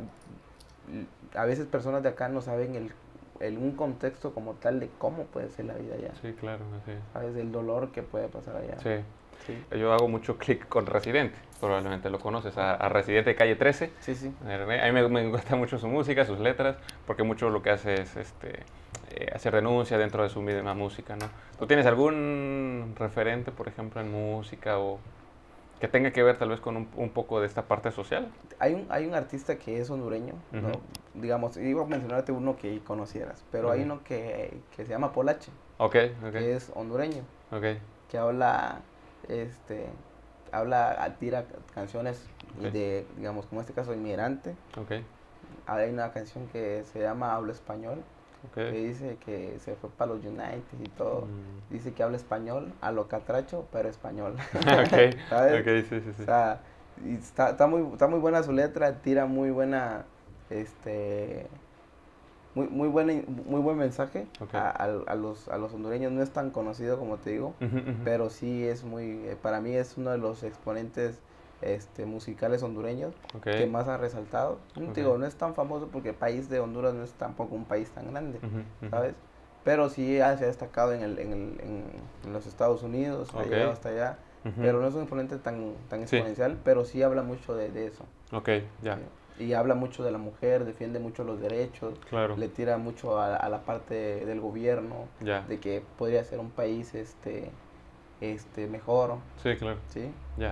a veces personas de acá no saben el, el un contexto como tal de cómo puede ser la vida allá, Sí, claro, así es. sabes, el dolor que puede pasar allá. Sí. Sí, Yo hago mucho clic con Residente, probablemente lo conoces, a, a Residente de Calle trece. sí, sí. A mí me, me gusta mucho su música, sus letras, porque mucho lo que hace es este, eh, hacer denuncia dentro de su misma música, ¿no? ¿Tú tienes algún referente, por ejemplo, en música o que tenga que ver tal vez con un, un poco de esta parte social? Hay un, hay un artista que es hondureño, ¿no? Ujú. Digamos, iba a mencionarte uno que conocieras, pero hay Ok. uno que, que se llama Polache, Ok, que ok, es hondureño, ok, que habla, este, habla, tira canciones Ok. de, digamos, como en este caso, inmigrante. ok, Hay una canción que se llama Hablo Español, que ok. dice que se fue para los United y todo. Mm. Dice que habla español, a lo catracho, pero español. ok, ¿Sabes? ok, sí, sí, sí. O sea, y está, está muy, está muy buena su letra, tira muy buena, este, muy, muy buena, muy buen mensaje Ok. a, a, a los, a los hondureños. No es tan conocido como te digo, Ujú, ujú. pero sí es muy, eh, para mí es uno de los exponentes este, musicales hondureños Ok, que más ha resaltado. No te Ok. digo, no es tan famoso porque el país de Honduras no es tampoco un país tan grande, Ujú, ujú. ¿sabes? Pero sí ha- se ha destacado en, el, en, el, en, en los Estados Unidos, ha Ok. llegado hasta allá. Ujú. pero no es un exponente tan, tan Sí. exponencial, pero sí habla mucho de, de eso. Ok, ya, Sí. Y habla mucho de la mujer, defiende mucho los derechos, claro, le tira mucho a, a la parte del gobierno, ya, de que podría ser un país este, este, mejor, sí, claro, ¿sí? ya,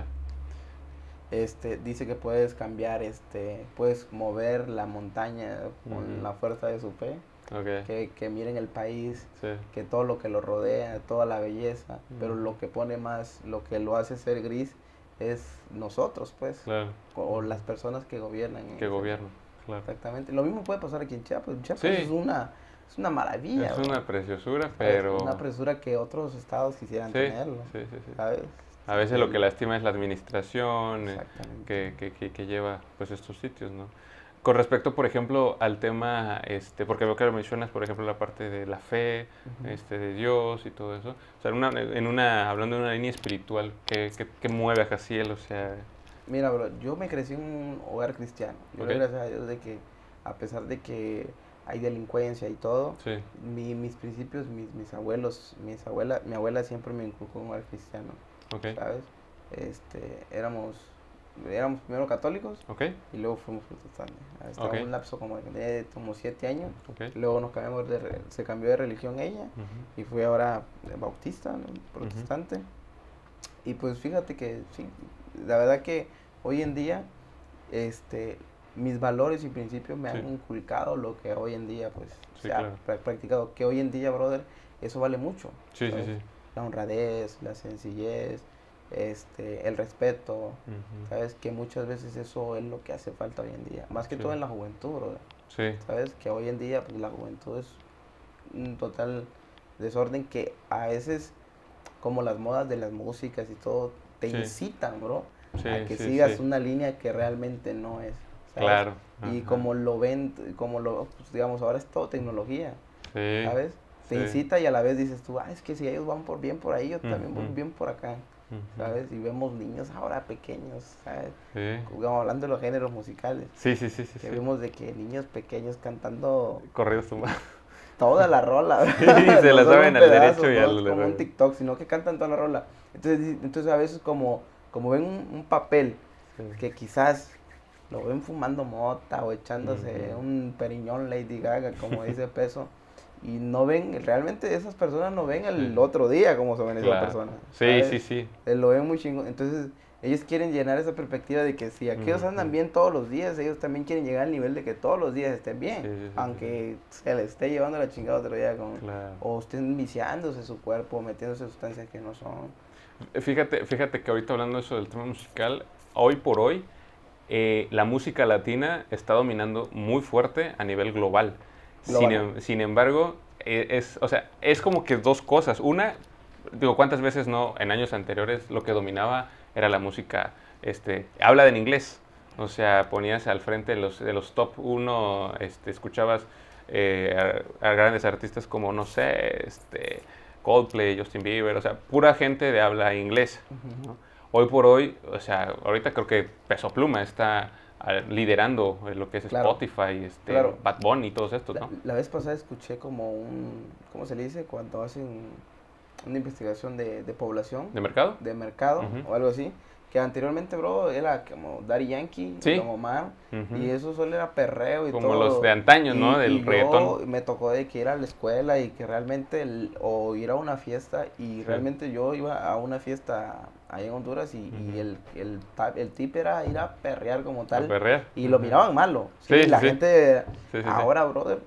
Este, dice que puedes cambiar, este, puedes mover la montaña con Ujú. la fuerza de su fe, ok, que, que miren el país, sí, que todo lo que lo rodea, toda la belleza, pero Ujú. lo que pone más, lo que lo hace ser gris es nosotros, pues, claro, o, o las personas que gobiernan. en que ese- gobierno, claro. Exactamente. Lo mismo puede pasar aquí en Chiapas. En Chiapas Sí. es una, es una maravilla, Es bro. una preciosura, ¿Sabes? pero... Una presura que otros estados quisieran Sí, tenerlo, sí, sí, sí. ¿sabes? A veces Y lo el- que lastima es la administración eh, Exactamente. que, que, que, que lleva pues estos sitios, ¿no? Con respecto, por ejemplo, al tema, este, porque veo que lo mencionas, por ejemplo, la parte de la fe, Ujú. este, de Dios y todo eso. O sea, en una, en una, hablando de una línea espiritual, ¿qué, qué, qué mueve a Jaciel? O sea, Mira, bro, yo me crecí en un hogar cristiano. Yo Ok. le doy gracias a Dios de que, a pesar de que hay delincuencia y todo, sí, mi- mis principios, mis, mis abuelos, mis abuela, mi abuela siempre me inculcó un hogar cristiano, ok, ¿sabes? Este, éramos, éramos primero católicos ok, y luego fuimos protestantes. Hasta Ok. un lapso como de como siete años. ok. Luego nos cambiamos de, re- se cambió de religión ella Ujú, y fui ahora bautista, ¿no? Protestante. Y pues fíjate que sí, la verdad que hoy en día, este, mis valores y principios me Sí. han inculcado lo que hoy en día pues Sí, se ha claro. pra- practicado. Que hoy en día, brother, eso vale mucho. Sí, sí, ¿sabes? sí. La honradez, la sencillez, este, el respeto, Ujú, ¿sabes? Que muchas veces eso es lo que hace falta hoy en día. Más que Sí. todo en la juventud, brother. Sí, ¿Sabes? Que hoy en día pues, la juventud es un total desorden que a veces, como las modas de las músicas y todo, te Sí. incitan, bro, sí, a que sí, sigas sí. una línea que realmente no es. ¿sabes? Claro. Y ajá, como lo ven, como lo, pues, digamos, ahora es todo tecnología, Sí, ¿sabes? Te sí. incita y a la vez dices tú, ah, es que si ellos van por bien por ahí, yo también voy Ujú. bien por acá, ujú, ¿sabes? Y vemos niños ahora pequeños, ¿sabes? Sí. Como hablando de los géneros musicales, Sí, sí, sí, sí, que sí. vemos de que niños pequeños cantando Corridos tumbados. toda la rola. Sí, se no la solo saben un al pedazo, derecho y no al es como un revés. TikTok, sino que cantan toda la rola. Entonces, di- entonces a veces como, como ven un, un papel Sí. que quizás lo ven fumando mota o echándose Ujú. un periñón Lady Gaga, como dice Peso, y no ven, realmente esas personas no ven el Sí. otro día como se ven esas Claro. personas. Sí, ¿sabes? sí, sí. Eh, Lo ven muy chingón. Entonces, ellos quieren llenar esa perspectiva de que si aquellos andan Ujú. bien todos los días, ellos también quieren llegar al nivel de que todos los días estén bien. Sí, sí, sí, sí, aunque se les esté llevando la chingada otro día con, Claro. o estén viciándose su cuerpo, metiéndose sustancias que no son. Fíjate, fíjate que ahorita hablando de eso del tema musical, hoy por hoy eh, la música latina está dominando muy fuerte a nivel global. Sin, Global. em- sin embargo, eh, es, o sea, es como que dos cosas. Una, digo, ¿cuántas veces no en años anteriores lo que dominaba era la música, este, habla en inglés? O sea, ponías al frente de los, de los top uno, este, escuchabas eh, a, a grandes artistas como, no sé, este, Coldplay, Justin Bieber, o sea, pura gente de habla inglés, Ujú. ¿no? Hoy por hoy, o sea, ahorita creo que Peso Pluma está ah, liderando en lo que es Claro. Spotify, este, Claro. Bad Bunny y todos estos, La, ¿no? la vez pasada escuché como un, ¿cómo se le dice? Cuando hacen una investigación de, de población, ¿De mercado? de mercado Ujú. o algo así, que anteriormente, bro, era como Daddy Yankee, Sí. Don Omar, Ujú. y eso solo era perreo y Como todo. los de antaño, ¿no? Y- Del y yo reggaetón. me tocó de que ir a la escuela y que realmente, el- o ir a una fiesta, y Sí. realmente yo iba a una fiesta allá en Honduras y, y Ujú. el, el, ta- el tip era ir a perrear como A tal, perrear. y lo Ujú. miraban malo. Sí, Sí, sí, la sí. gente, Sí, sí, sí. ahora, brother,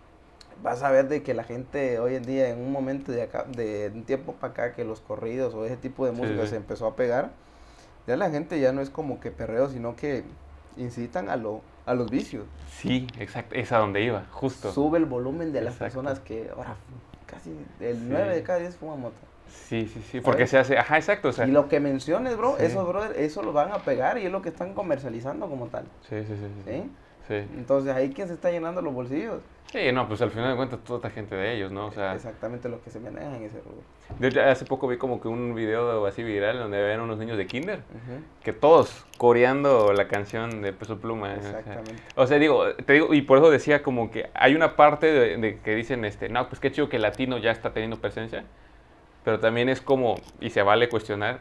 vas a ver de que la gente hoy en día, en un momento de acá, de un tiempo para acá, que los corridos o ese tipo de Sí, música sí. se empezó a pegar, ya la gente ya no es como que perreo, sino que incitan a lo a los vicios. Sí, exacto, es a donde iba, justo. Sube el volumen de las Exacto. personas que ahora casi el Sí. nueve de cada diez fuma mota. Sí, sí, sí, porque ¿Sabes? se hace, ajá, exacto, o sea. Y lo que menciones, bro, Sí. eso, brother, eso lo van a pegar y es lo que están comercializando como tal. Sí, sí, sí, sí. ¿Sí? Sí. Entonces, ahí quién se está llenando los bolsillos. Sí, no, pues al final de cuentas toda esta gente de ellos, ¿no? O sea, Exactamente lo que se maneja en ese rubro. yo ya hace poco vi como que un video así viral donde ven unos niños de kinder, Ujú. que todos coreando la canción de Peso Pluma. o sea, Exactamente. O sea, digo, te digo, y por eso decía como que hay una parte de, de que dicen, este, no, pues qué chido que el latino ya está teniendo presencia, pero también es como, y se vale cuestionar,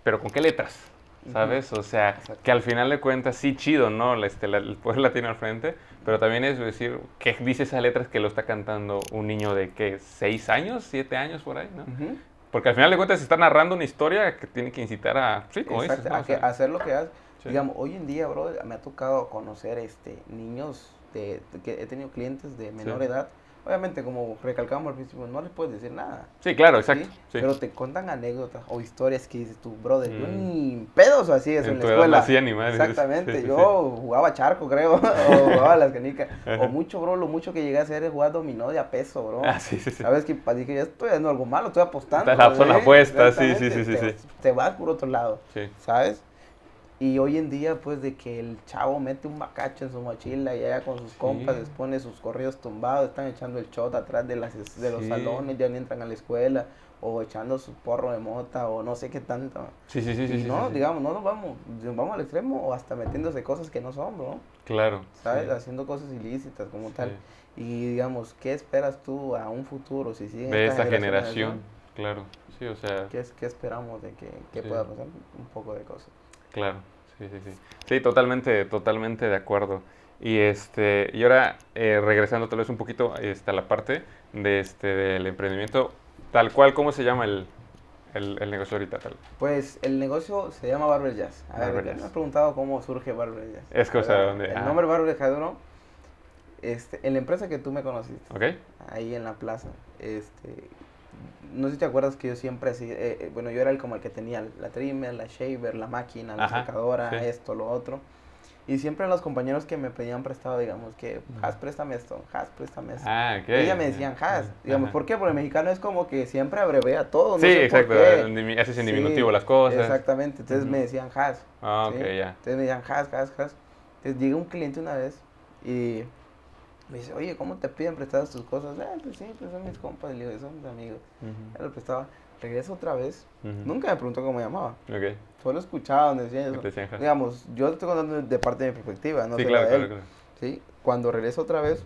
pero ¿con qué letras? ¿Sabes? O sea, Exacto. que al final de cuentas sí chido, ¿no? La- Este, la- el poder latino al frente, pero también es decir, ¿qué dice esas letras que lo está cantando un niño de, ¿qué? ¿Seis años? ¿Siete años por ahí? ¿No? Ujú. Porque al final de cuentas se está narrando una historia que tiene que incitar a, sí, como dices, Exacto, ¿no? a O que sea, hacer lo que haces. sí. Digamos, hoy en día, bro, me ha tocado conocer este niños de, de que he tenido clientes de menor Sí. edad. Obviamente, como recalcamos al principio, no les puedes decir nada. Sí, claro, ¿Sí? exacto. Sí. Pero te cuentan anécdotas o historias que dices tú, brother, yo Mm. ni pedos así eso En en tu la edad escuela. no hacía ni madres. Exactamente, Sí, sí, yo jugaba charco, creo, o jugaba a las canicas. Ajá. O mucho, bro, lo mucho que llegué a hacer es jugar dominó de a peso, bro. Ah, sí, sí, sí. Sabes que pa- dije, ya estoy haciendo algo malo, estoy apostando. Está la zona ¿eh? apuesta, sí, sí, Exactamente, sí, sí, te, sí. te vas por otro lado, Sí. ¿sabes? Y hoy en día, pues, de que el chavo mete un bacacho en su mochila y allá con sus compas, les pone sus corridos tumbados, están echando el shot atrás de, las, de los Sí. salones, ya ni entran a la escuela, o echando su porro de mota, o no sé qué tanto. Sí, sí, sí, sí, Y sí, no, sí. digamos, no nos vamos, vamos al extremo, o hasta metiéndose cosas que no son, ¿no? Claro. ¿Sabes? Sí. Haciendo cosas ilícitas como tal. Sí. Y digamos, ¿qué esperas tú a un futuro si siguen De esta esta generación? generación, claro. Sí, o sea, ¿Qué, es, ¿Qué esperamos de que, que Sí. pueda pasar? Un poco de cosas. claro. Sí, sí, sí. Sí, totalmente, totalmente de acuerdo. Y este, y ahora eh, regresando tal vez un poquito este, a la parte de este del emprendimiento, tal cual, ¿cómo se llama el, el, el negocio ahorita? Tal? Pues el negocio se llama Barber Jazz. A ver, Barber ¿qué Jazz. me has preguntado cómo surge Barber Jazz? Es cosa A ver, donde- El ah. nombre Barber Jazz, bro, este, en la empresa que tú me conociste, ¿Ok? ahí en la plaza, este, no sé si te acuerdas que yo siempre, así, eh, eh, bueno, yo era el como el que tenía la trimmer, la shaver, la máquina, la Ajá, secadora, sí. esto, lo otro. Y siempre los compañeros que me pedían prestado, digamos, que, Has, préstame esto, Has, préstame esto. Ah, ok. Ellas me decían Has, Ajá. digamos, ¿por qué? Porque el mexicano es como que siempre abrevea todo, no Sí, sé exacto. por qué. en dimi- Haces en Sí, diminutivo las cosas. Exactamente, entonces Ujú. me decían Has. Ah, ok, ¿sí? ya. Entonces me decían Has, Has, Has. Entonces llega un cliente una vez y me dice, oye, ¿cómo te piden prestadas tus cosas? Ah, pues sí, pues son mis compas, y le digo, son mis amigos. Ujú. Ya lo prestaba. Regreso otra vez. Ujú. Nunca me preguntó cómo me llamaba. Ok. Solo escuchaba donde decían Que eso. te decían Has. Digamos, yo te estoy contando de parte de mi perspectiva, no Sí, sé claro, la de claro, él. claro. ¿Sí? Cuando regreso otra vez,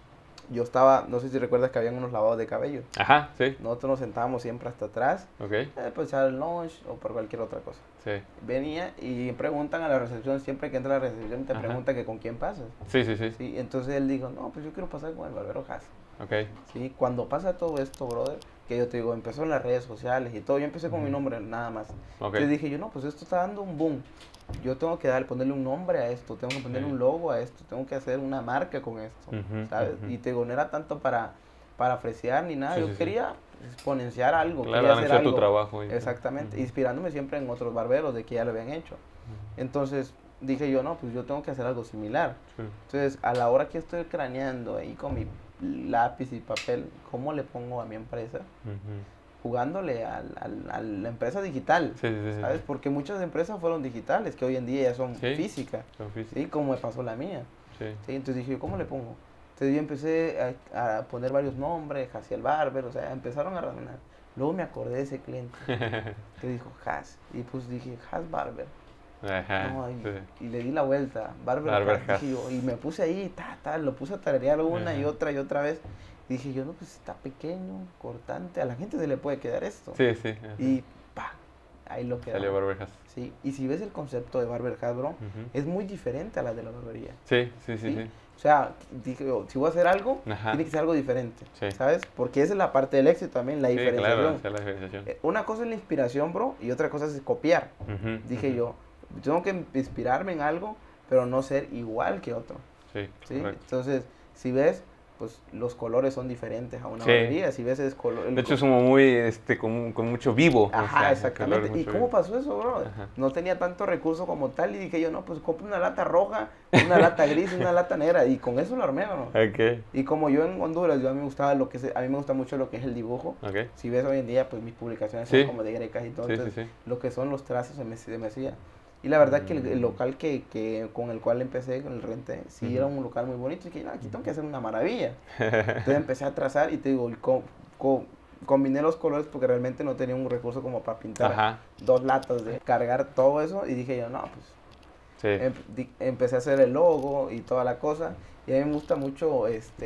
yo estaba, no sé si recuerdas que habían unos lavados de cabello. Ajá, sí. Nosotros nos sentábamos siempre hasta atrás, Ok. eh, pues echar el lunch o por cualquier otra cosa. Sí. Venía y preguntan a la recepción, siempre que entra a la recepción te Ajá. preguntan que con quién pasas. Sí, sí, sí. Sí, entonces él dijo, no, pues yo quiero pasar con el barbero Has. Ok. Sí, cuando pasa todo esto, brother, que yo te digo, empezó en las redes sociales y todo, yo empecé con mi Ujú. nombre nada más. Ok. Entonces dije yo, no, pues esto está dando un boom. Yo tengo que dar, ponerle un nombre a esto, tengo que ponerle Sí. un logo a esto, tengo que hacer una marca con esto, Ujú, ¿sabes? ujú. Y te digo, no era tanto para, para fresear ni nada, Sí, yo sí, sí. quería exponenciar algo, Claro, quería hacer anunciar tu algo. trabajo. y- Exactamente, Ujú. inspirándome siempre en otros barberos de que ya lo habían hecho. Ujú. Entonces dije yo, no, pues yo tengo que hacer algo similar. Sí. Entonces, a la hora que estoy craneando ahí con mi lápiz y papel, ¿cómo le pongo a mi empresa? Ujú. Jugándole al, al- a la empresa digital, Sí, sí, sí, sí. ¿sabes? Porque muchas empresas fueron digitales, que hoy en día ya son Sí. físicas, Son físicos. ¿sí? Como me pasó la mía, Sí. ¿sí? Entonces dije, ¿cómo le pongo? Entonces yo empecé a, a poner varios nombres, hacia el barber, o sea, empezaron a razonar. Luego me acordé de ese cliente que dijo Has, y pues dije, Has Barber. Ajá. No, y, Sí. y le di la vuelta, Barber, Barber Has, Has. dije yo, y me puse ahí, ta, ta, lo puse a tararear una y Ajá. otra y otra vez. Y dije yo, no, pues está pequeño, cortante, a la gente se le puede quedar esto. Sí, sí. ajá. Y pa, ahí lo quedó. Salió Barberjas. Sí, y si ves el concepto de Barber Hat, bro, Ujú. es muy diferente a la de la barbería. Sí, sí, sí, ¿sí? sí. O sea, dije yo, si voy a hacer algo, Ajá. tiene que ser algo diferente, Sí. ¿sabes? Porque esa es la parte del éxito también, la Sí, diferenciación. claro, esa es la diferenciación. Eh, Una cosa es la inspiración, bro, y otra cosa es copiar. Ujú, Dije ujú. yo, tengo que inspirarme en algo, pero no ser igual que otro, Sí, ¿sí? correcto. Entonces, si ves, pues los colores son diferentes a una Sí. barbería. Si ves, es color. el De hecho, co- es como muy, este, con, con mucho vivo. o Ajá, sea, el color exactamente. es ¿Y mucho cómo vivo. pasó eso, bro? Ajá. No tenía tanto recurso como tal y dije yo, no, pues compro una lata roja, una lata gris y una lata negra y con eso lo armé, bro. Ok, Y como yo en Honduras, yo a mí me gustaba lo que se- a mí me gusta mucho lo que es el dibujo. ok. Si ves hoy en día, pues mis publicaciones Sí. son como de grecas y todo, Sí, sí, entonces sí. lo que son los trazos se me, se me hacía. Y la verdad que el, el Mm. local que, que con el cual empecé, con el renté, sí Ujú. era un local muy bonito y que no, aquí tengo que hacer una maravilla. Entonces empecé a trazar y te digo, co- co- combiné los colores porque realmente no tenía un recurso como para pintar Ajá, dos latas de cargar todo eso y dije yo, no, pues sí. em- di- empecé a hacer el logo y toda la cosa y a mí me gusta mucho este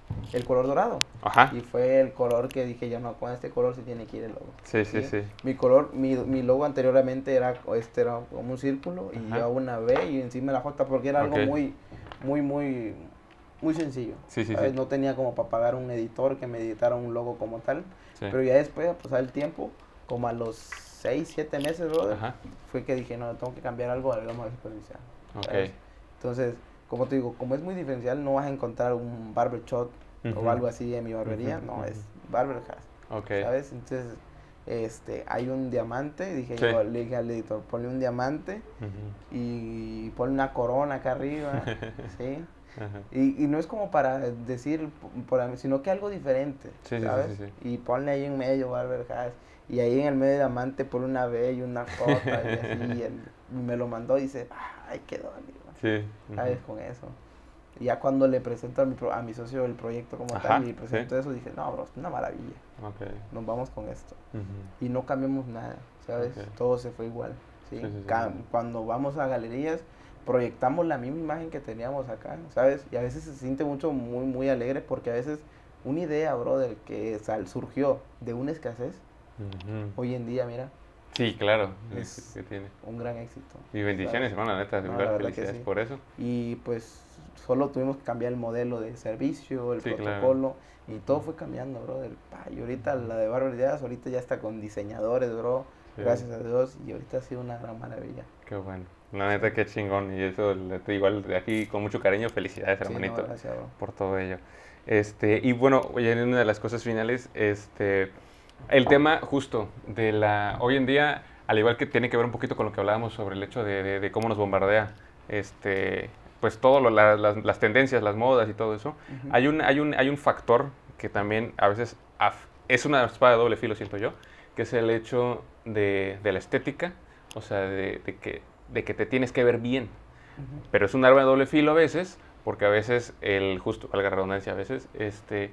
el color dorado. Ajá. Y fue el color que dije, ya no, con este color se tiene que ir el logo. Sí, sí, sí. Mi color, mi, mi logo anteriormente era, este era como un círculo y Ajá. ya una B y encima la J porque era algo Ok. muy, muy, muy, muy sencillo. Sí, sí, ¿Sabes? sí. No tenía como para pagar un editor que me editara un logo como tal. Sí. Pero ya después, a pasar el tiempo, como a los seis, siete meses, brother, Ajá. fue que dije, no, tengo que cambiar algo, algo más superficial. Ok. ¿Sabes? Entonces, como te digo, como es muy diferencial, no vas a encontrar un barber shop Ujú. o algo así en mi barbería, Ujú, no, ujú. es barber hat, Ok. ¿sabes? Entonces, este, hay un diamante, dije Sí. yo, le dije al editor, ponle un diamante Ujú. y ponle una corona acá arriba, ¿sí? Ajá. Y, y no es como para decir, por, sino que algo diferente, Sí, sí, sí, ¿sabes? sí, sí. Y ponle ahí en medio barber hat, y ahí en el medio diamante ponle una B y una J, y así, y, él- y me lo mandó y dice, ay, quedó, amigo, Sí. ¿sabes? Ujú. Con eso. Y ya cuando le presento a mi, pro- a mi socio el proyecto como Ajá, tal y presento sí. eso, dije, no, bro, es una maravilla, Ok. nos vamos con esto. Ujú. Y no cambiamos nada, ¿sabes? Ok. Todo se fue igual, ¿sí? Sí, sí, sí, Ca- sí. Cuando vamos a galerías, proyectamos la misma imagen que teníamos acá, ¿sabes? Y a veces se siente mucho, muy, muy alegre porque a veces una idea, brother, que sal, surgió de una escasez, Ujú. hoy en día, mira, Sí, claro. es Es que tiene. un gran éxito. Y bendiciones, ¿sabes? hermano, neta. De No, verdad, la verdad que felicidades sí. por eso. Y pues solo tuvimos que cambiar el modelo de servicio, el Sí, claro. protocolo, y todo fue cambiando, bro. Del, pa, y ahorita la de Barber Ideas, ahorita ya está con diseñadores, bro. Sí. Gracias a Dios, y ahorita ha sido una gran maravilla. Qué bueno. La neta, qué chingón. Y eso, le- te- igual de aquí, con mucho cariño, felicidades, Sí, no, hermanito, gracias, bro. por todo ello. Este, y bueno, oye, en una de las cosas finales, este, el tema justo de la, hoy en día, al igual que tiene que ver un poquito con lo que hablábamos sobre el hecho de, de- de cómo nos bombardea, este, pues todo lo- la- las, las tendencias, las modas y todo eso, Ujú. hay un, hay un, hay un factor que también a veces af- es una espada de doble filo, siento yo, que es el hecho de, de la estética, o sea, de, de que, de que te tienes que ver bien. Ujú. Pero es un arma de doble filo a veces, porque a veces, el justo, valga la redundancia, a veces, este,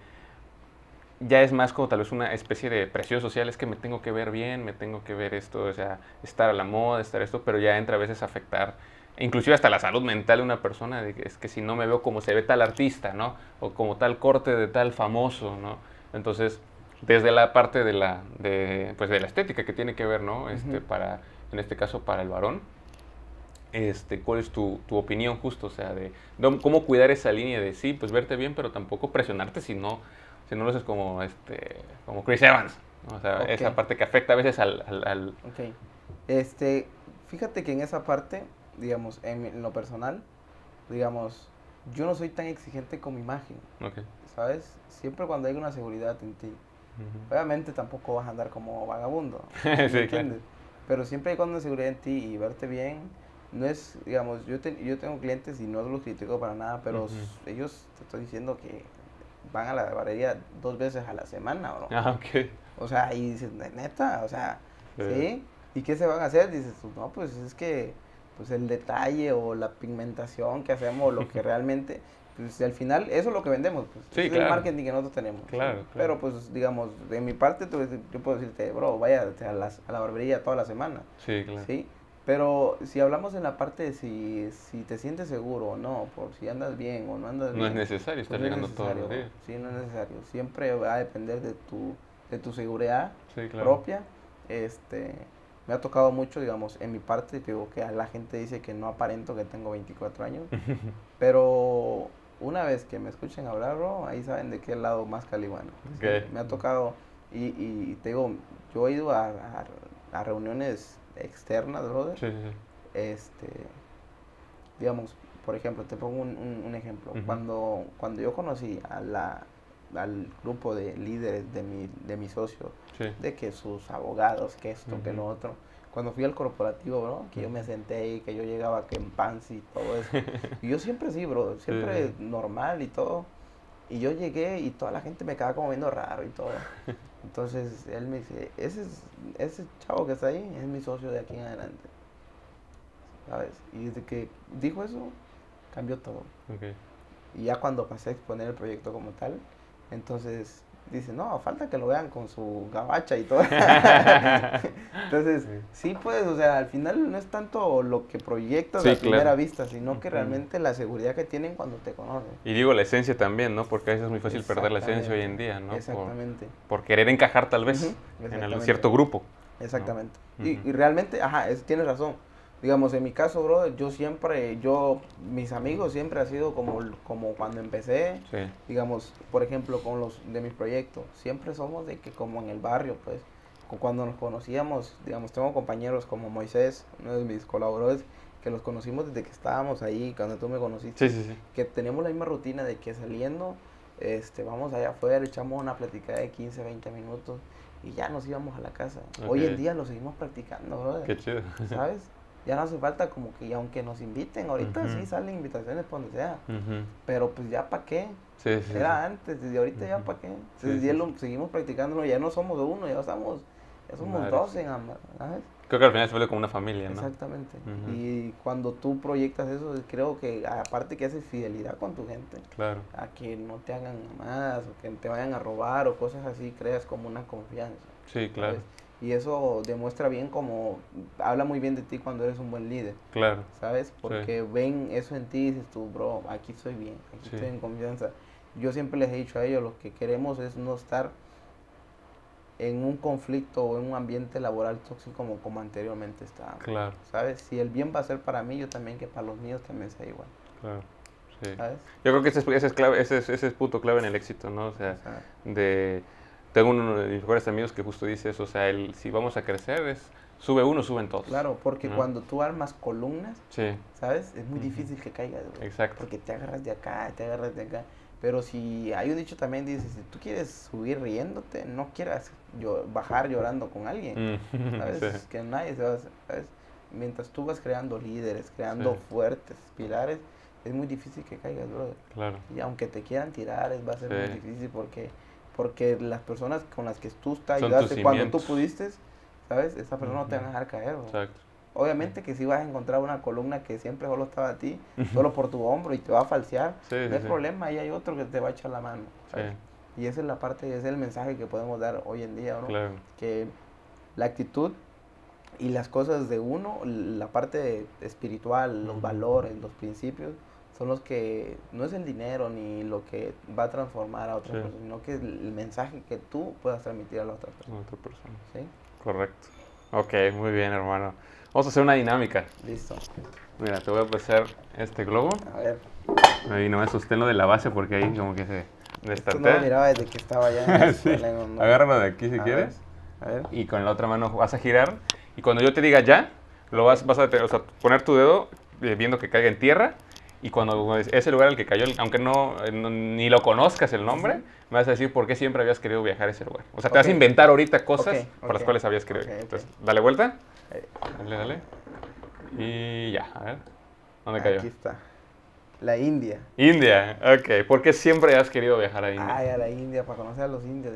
ya es más como tal vez una especie de presión social, es que me tengo que ver bien, me tengo que ver esto, o sea, estar a la moda, estar esto, pero ya entra a veces a afectar, inclusive hasta la salud mental de una persona, de que es que si no me veo como se ve tal artista, ¿no? O como tal corte de tal famoso, ¿no? Entonces, desde la parte de la, de, pues de la estética que tiene que ver, ¿no? Este, Ujú. para, en este caso, para el varón, este, ¿cuál es tu, tu opinión justo? O sea, de, de cómo cuidar esa línea de sí, pues verte bien, pero tampoco presionarte si no, si no lo haces como, este, como Chris Evans, ¿no? O sea, Ok, esa parte que afecta a veces al... al, al- ok. Este, fíjate que en esa parte, digamos, en, mi- en lo personal, digamos, yo no soy tan exigente con mi imagen, ok. ¿sabes? Siempre cuando hay una seguridad en ti. Ujú. Obviamente tampoco vas a andar como vagabundo, Sí, ¿me claro. entiendes? Pero siempre hay cuando una seguridad en ti y verte bien, no es, digamos, yo, te- yo tengo clientes y no los critico para nada, pero Ujú. s- ellos, te estoy diciendo que van a la barbería dos veces a la semana, bro. Ah, ok. O sea, y dices, "Ne- neta, o sea, Sí. ¿sí? ¿Y qué se van a hacer? Dices, tú, no, pues es que pues el detalle o la pigmentación que hacemos, lo que realmente, pues al final, eso es lo que vendemos, pues Sí, ese es el claro. marketing que nosotros tenemos. ¿sí? Claro, claro. Pero pues, digamos, de mi parte, tú- yo puedo decirte, bro, vaya a, las- a la barbería toda la semana, Sí, claro. ¿sí? Pero si hablamos en la parte de si, si te sientes seguro o no, por si andas bien o no andas No es bien, necesario estar pues no es llegando todos los necesario, días. sí, no es necesario. Siempre va a depender de tu, de tu seguridad Sí, claro. propia. Este, me ha tocado mucho, digamos, en mi parte, te digo que a la gente dice que no aparento que tengo veinticuatro años, pero una vez que me escuchen hablar, bro, ahí saben de qué lado más caliguano. ¿sí? Ok. Me ha tocado, y, y te digo, yo he ido a, a, a reuniones externas, brother, Sí, sí, sí. este, digamos, por ejemplo, te pongo un, un, un ejemplo. Ujú. Cuando, cuando yo conocí a la, al grupo de líderes de mi, de mi socio, Sí. de que sus abogados, que esto, que lo Ujú. otro, cuando fui al corporativo, bro, que yo me senté ahí, que yo llegaba que en pants y todo eso. Y yo siempre sí, bro, siempre Sí. normal y todo. Y yo llegué y toda la gente me quedaba como viendo raro y todo. Entonces él me dice, ese, es, ese chavo que está ahí es mi socio de aquí en adelante. ¿Sabes? Y desde que dijo eso, cambió todo. Ok. Y ya cuando pasé a exponer el proyecto como tal, entonces dice, no, falta que lo vean con su gabacha y todo. Entonces, sí, pues, o sea, al final no es tanto lo que proyectas Sí, a claro. primera vista, sino que Ujú. realmente la seguridad que tienen cuando te conocen. Y digo la esencia también, ¿no? Porque a veces es muy fácil perder la esencia hoy en Exactamente, día, ¿no? Por, Exactamente. por querer encajar tal vez Ujú, en el exactamente. cierto grupo. Exactamente. ¿no? Y, Ujú. y realmente, ajá, es, tienes razón. Digamos, en mi caso, bro, yo siempre, yo, mis amigos siempre ha sido como, como cuando empecé, Sí, digamos, por ejemplo, con los de mis proyectos, siempre somos de que como en el barrio, pues, cu- cuando nos conocíamos, digamos, tengo compañeros como Moisés, uno de mis colaboradores, que los conocimos desde que estábamos ahí, cuando tú me conociste, sí, sí. sí. que tenemos la misma rutina de que saliendo, este, vamos allá afuera, echamos una platicada de quince, veinte minutos y ya nos íbamos a la casa. Hoy en Ok. día lo seguimos practicando, brother. Qué chido. ¿Sabes? Ya no hace falta como que, y aunque nos inviten, ahorita Ujú. sí salen invitaciones por donde sea, Ujú. pero pues ya para qué, Sí, sí, era sí. antes, desde ahorita ya Ujú. para qué. Sí, Entonces sí, ya sí. lo seguimos practicando, ya no somos uno, ya somos, ya somos Varios. doce, ama- ¿sabes? Creo que al final se vuelve como una familia, ¿no? Exactamente. Ujú. Y cuando tú proyectas eso, creo que aparte que haces fidelidad con tu gente, Claro. a que no te hagan más o que te vayan a robar o cosas así, creas como una confianza. Sí, claro. ¿Sabes? Y eso demuestra bien como, habla muy bien de ti cuando eres un buen líder, Claro. ¿sabes? Porque ven eso en ti y dices tú, bro, aquí estoy bien, aquí Sí. estoy en confianza. Yo siempre les he dicho a ellos, lo que queremos es no estar en un conflicto o en un ambiente laboral tóxico como, como anteriormente estábamos, Claro. ¿sabes? Si el bien va a ser para mí, yo también que para los míos también sea igual, Claro. Sí. ¿sabes? Yo creo que ese es, ese es clave, ese es, ese es punto clave en el éxito, ¿no? O sea, O sea, de tengo uno de mis mejores amigos que justo dice eso, o sea, el, si vamos a crecer es sube uno, suben todos. claro, porque ¿no? cuando tú armas columnas, Sí, ¿sabes? Es muy Ujú. difícil que caigas, güey. exacto. Porque te agarras de acá, te agarras de acá. Pero si hay un dicho también, dice, si tú quieres subir riéndote, no quieras yo, bajar llorando con alguien, Mm, ¿sabes? sí, Que nadie se va a hacer, ¿sabes? Mientras tú vas creando líderes, creando Sí. fuertes pilares, es muy difícil que caigas, brother. claro. Y aunque te quieran tirar, es- va a ser Sí. muy difícil porque, porque las personas con las que tú te Son ayudaste tus cuando tú cimientos. pudiste, ¿sabes? Esa persona no te Ujú. va a dejar caer, bro. Exacto. Obviamente que si vas a encontrar una columna que siempre solo estaba a ti, solo por tu hombro y te va a falsear, Sí, no sí, hay sí. problema, ahí hay otro que te va a echar la mano, ¿sabes? Sí, Y esa es la parte, ese es el mensaje que podemos dar hoy en día, ¿no? claro. Que la actitud y las cosas de uno, la parte espiritual, los Ujú. valores, los principios, son los que, no es el dinero ni lo que va a transformar a otra Sí. persona, sino que es el mensaje que tú puedas transmitir a la otra persona, Otra persona. ¿sí? Correcto. Ok, muy bien, hermano. Vamos a hacer una dinámica. Listo. Mira, te voy a pasar este globo. A ver, Ahí no me sosténlo de la base porque ahí como que se esto no lo destartea. miraba desde que estaba allá en la Sí. escuela, no, no. Agárralo de aquí si A quieres. ver, a ver. Y con la otra mano vas a girar. Y cuando yo te diga ya, lo vas, vas a o sea, poner tu dedo eh, viendo que caiga en tierra. Y cuando ese lugar al que cayó, aunque no, eh, no- ni lo conozcas el nombre, Ujú. me vas a decir por qué siempre habías querido viajar a ese lugar. O sea, te vas a Ok. inventar ahorita cosas Ok, por las ok. cuales habías querido. Ok, ok. Entonces, dale vuelta. Eh, Dale, dale. Y ya, a ver. ¿Dónde cayó? Aquí está. La India. India, ok. ¿Por qué siempre has querido viajar a India? Ay, a la India, para conocer a los indios.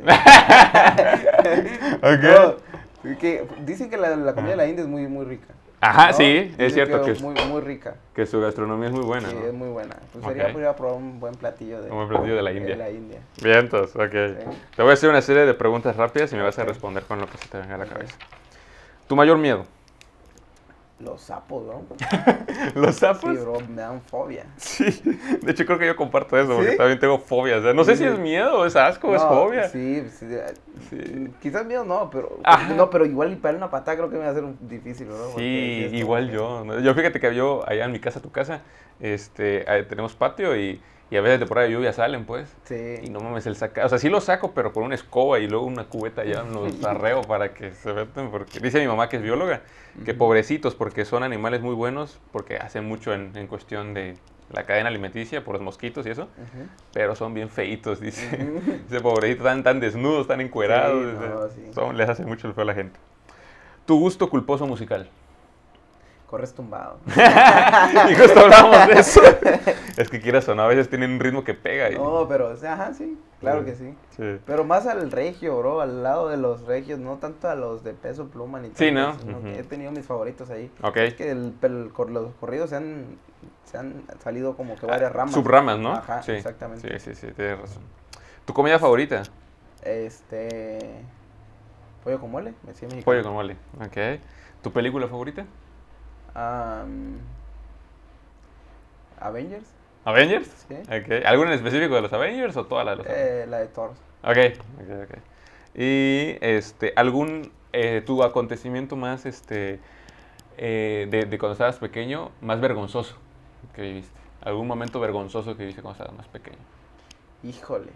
Ok. No, es que dicen que la, la comida de la India es muy, muy rica. Ajá, ¿no? sí, Dicen es cierto que, es muy, muy rica. que su gastronomía es muy buena, Sí, ¿no? es muy buena. Pues Ok. sería por ir a probar un buen platillo de, Un buen platillo de la de India. la India. Bien, entonces, ok. Sí. Te voy a hacer una serie de preguntas rápidas y me vas a Ok. responder con lo que se te venga a la Ok. cabeza. ¿Tu mayor miedo? Los sapos, bro. ¿Los sapos? Sí, bro, me dan fobia. Sí, de hecho creo que yo comparto eso, porque ¿Sí? también tengo fobia. O sea, no sé Sí. si es miedo, o es asco, o es No, fobia. Sí, sí, Sí. quizás miedo no, pero Ajá. no, pero igual y para una patada creo que me va a ser un- difícil, bro. porque Sí, es como igual que- yo. ¿no? Yo fíjate que yo, allá en mi casa, tu casa, este, ahí tenemos patio y, y a veces de por ahí de lluvia salen, pues. Sí. Y no mames, el saca, o sea, sí lo saco, pero con una escoba y luego una cubeta ya los arreo para que se metan, porque dice mi mamá que es bióloga, que Ujú. pobrecitos, porque son animales muy buenos, porque hacen mucho en, en cuestión de la cadena alimenticia por los mosquitos y eso, Ujú. pero son bien feitos, dice. Ujú. Dice, pobrecitos, tan, tan desnudos, tan encuerados, Sí, dice, no, sí. son- les hace mucho el feo a la gente. ¿Tu gusto culposo musical? Corres tumbado. Y justo hablábamos de eso. Es que quieras o no, a veces tienen un ritmo que pega. Y... No, pero, o sea, ajá, sí, claro Sí. que sí. Sí. Pero más al regio, bro, al lado de los regios, no tanto a los de Peso Pluma ni Sí, tanto, ¿no? sino que Ujú. he tenido mis favoritos ahí. Ok. Es que el, el cor- los corridos se han, se han salido como que varias ramas. Subramas, ¿no? Ajá, sí. exactamente. Sí, sí, sí, tienes razón. ¿Tu comida favorita? Este. Pollo con mole, me decía mexicano. Pollo con mole, ok. ¿Tu película favorita? Am, Avengers, ¿Avengers? sí. Ok. ¿Alguna en específico de los Avengers o toda la de los Avengers? Eh, la de Thor. Ok, ok, ok. Y este, algún eh, tu acontecimiento más este eh, de, de cuando estabas pequeño, más vergonzoso que viviste. ¿Algún momento vergonzoso que viviste cuando estabas más pequeño? Híjole.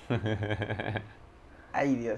Ay, Dios.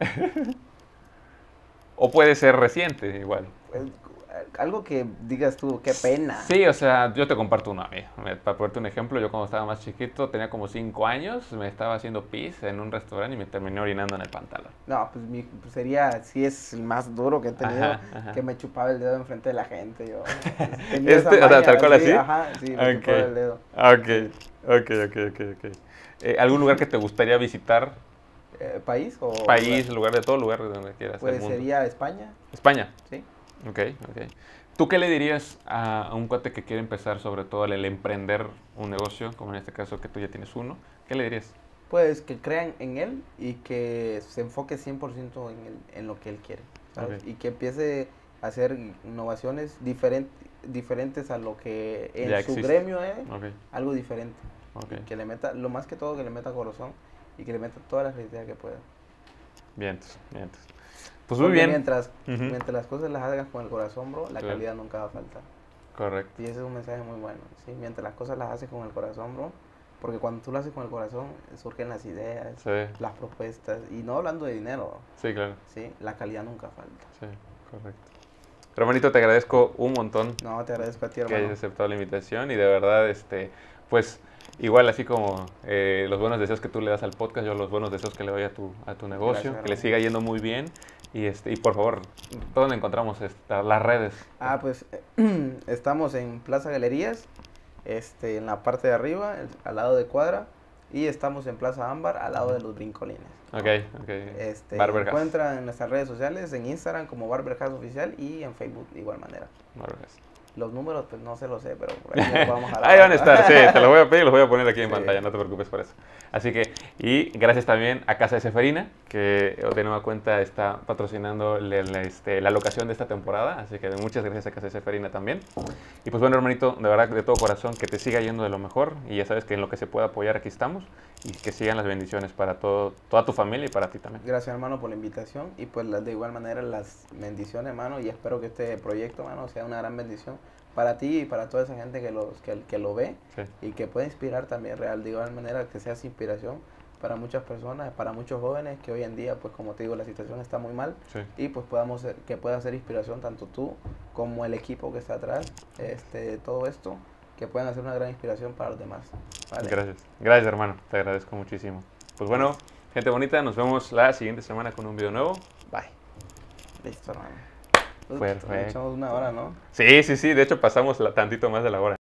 O puede ser reciente, igual. Pues, algo que digas tú, qué pena. Sí, o sea, yo te comparto una mía. Me- Para ponerte un ejemplo, yo cuando estaba más chiquito, tenía como cinco años, me estaba haciendo pis en un restaurante y me terminé orinando en el pantalón. No, pues, mi, pues sería, sí es el más duro que he tenido, Ajá, ajá. que me chupaba el dedo enfrente de la gente. Yo tenía esa Este, o sea, maña, tal cual sí, así. Ajá, sí, me Ok. chupaba el dedo. Ok, ok, ok, ok, ok. Eh, ¿algún lugar que te gustaría visitar? Eh, ¿País o País, lugar? lugar de todo lugar de donde quieras del Pues mundo. sería España, España. ¿sí? Ok, ok. ¿Tú qué le dirías a, a un cuate que quiere empezar, sobre todo el, el emprender un negocio, como en este caso que tú ya tienes uno? ¿Qué le dirías? Pues que crean en él y que se enfoque cien por ciento en, el, en lo que él quiere, ¿sabes? Ok. Y que empiece a hacer innovaciones diferent, diferentes a lo que en Ya su existe. gremio es Ok, algo diferente. ok. Y que le meta, lo más que todo, que le meta corazón y que le meta toda la creatividad que pueda. Vientos, vientos. Pues muy Porque bien. Mientras, Ujú. mientras las cosas las hagas con el corazón, bro, la Sí. calidad nunca va a faltar. Correcto. Y ese es un mensaje muy bueno, ¿sí? Mientras las cosas las haces con el corazón, bro, porque cuando tú lo haces con el corazón, surgen las ideas, Sí, las propuestas, y no hablando de dinero, sí, claro. ¿sí? La calidad nunca falta. Sí, correcto. Hermanito, te agradezco un montón No, te agradezco a ti, que hayas hermano. aceptado la invitación y de verdad, este, pues igual así como eh, los buenos deseos que tú le das al podcast, yo los buenos deseos que le doy a tu, a tu negocio, Gracias, que le hermano. siga yendo muy bien y este y por favor, ¿dónde encontramos esta, las redes? Ah, pues estamos en Plaza Galerías, este, en la parte de arriba, el- al lado de Cuadra, y estamos en Plaza Ámbar, al lado de los Brincolines. Ok, ok. Este, Barber House. encuentran en nuestras redes sociales, en Instagram como Barber House Oficial y en Facebook de igual manera. Barber House. Los números, pues no se los sé, pero por ahí los vamos a dar. Ahí van a estar, sí, te los voy a pedir y los voy a poner aquí en Sí. pantalla, no te preocupes por eso. Así que, y gracias también a Casa de Seferina, que de nueva cuenta está patrocinando le- le- este, la locación de esta temporada, así que muchas gracias a Casa de Seferina también. Y pues bueno, hermanito, de verdad, de todo corazón, que te siga yendo de lo mejor, y ya sabes que en lo que se pueda apoyar aquí estamos, y que sigan las bendiciones para todo, toda tu familia y para ti también. Gracias, hermano, por la invitación y pues las- de igual manera las bendiciones, hermano, y espero que este proyecto, hermano, sea una gran bendición para ti y para toda esa gente que, los, que, que lo ve Sí, y que pueda inspirar también real, de igual manera que seas inspiración para muchas personas, para muchos jóvenes que hoy en día, pues como te digo, la situación está muy mal sí. y pues podamos ser- que pueda ser inspiración tanto tú como el equipo que está atrás este, de todo esto, que puedan hacer una gran inspiración para los demás. ¿vale? Gracias. Gracias, hermano. Te agradezco muchísimo. Pues bueno, gente bonita, nos vemos la siguiente semana con un video nuevo. Bye. Listo, hermano. Perfecto. Echamos una hora, ¿no? Sí, sí, sí. De hecho, pasamos la, tantito más de la hora.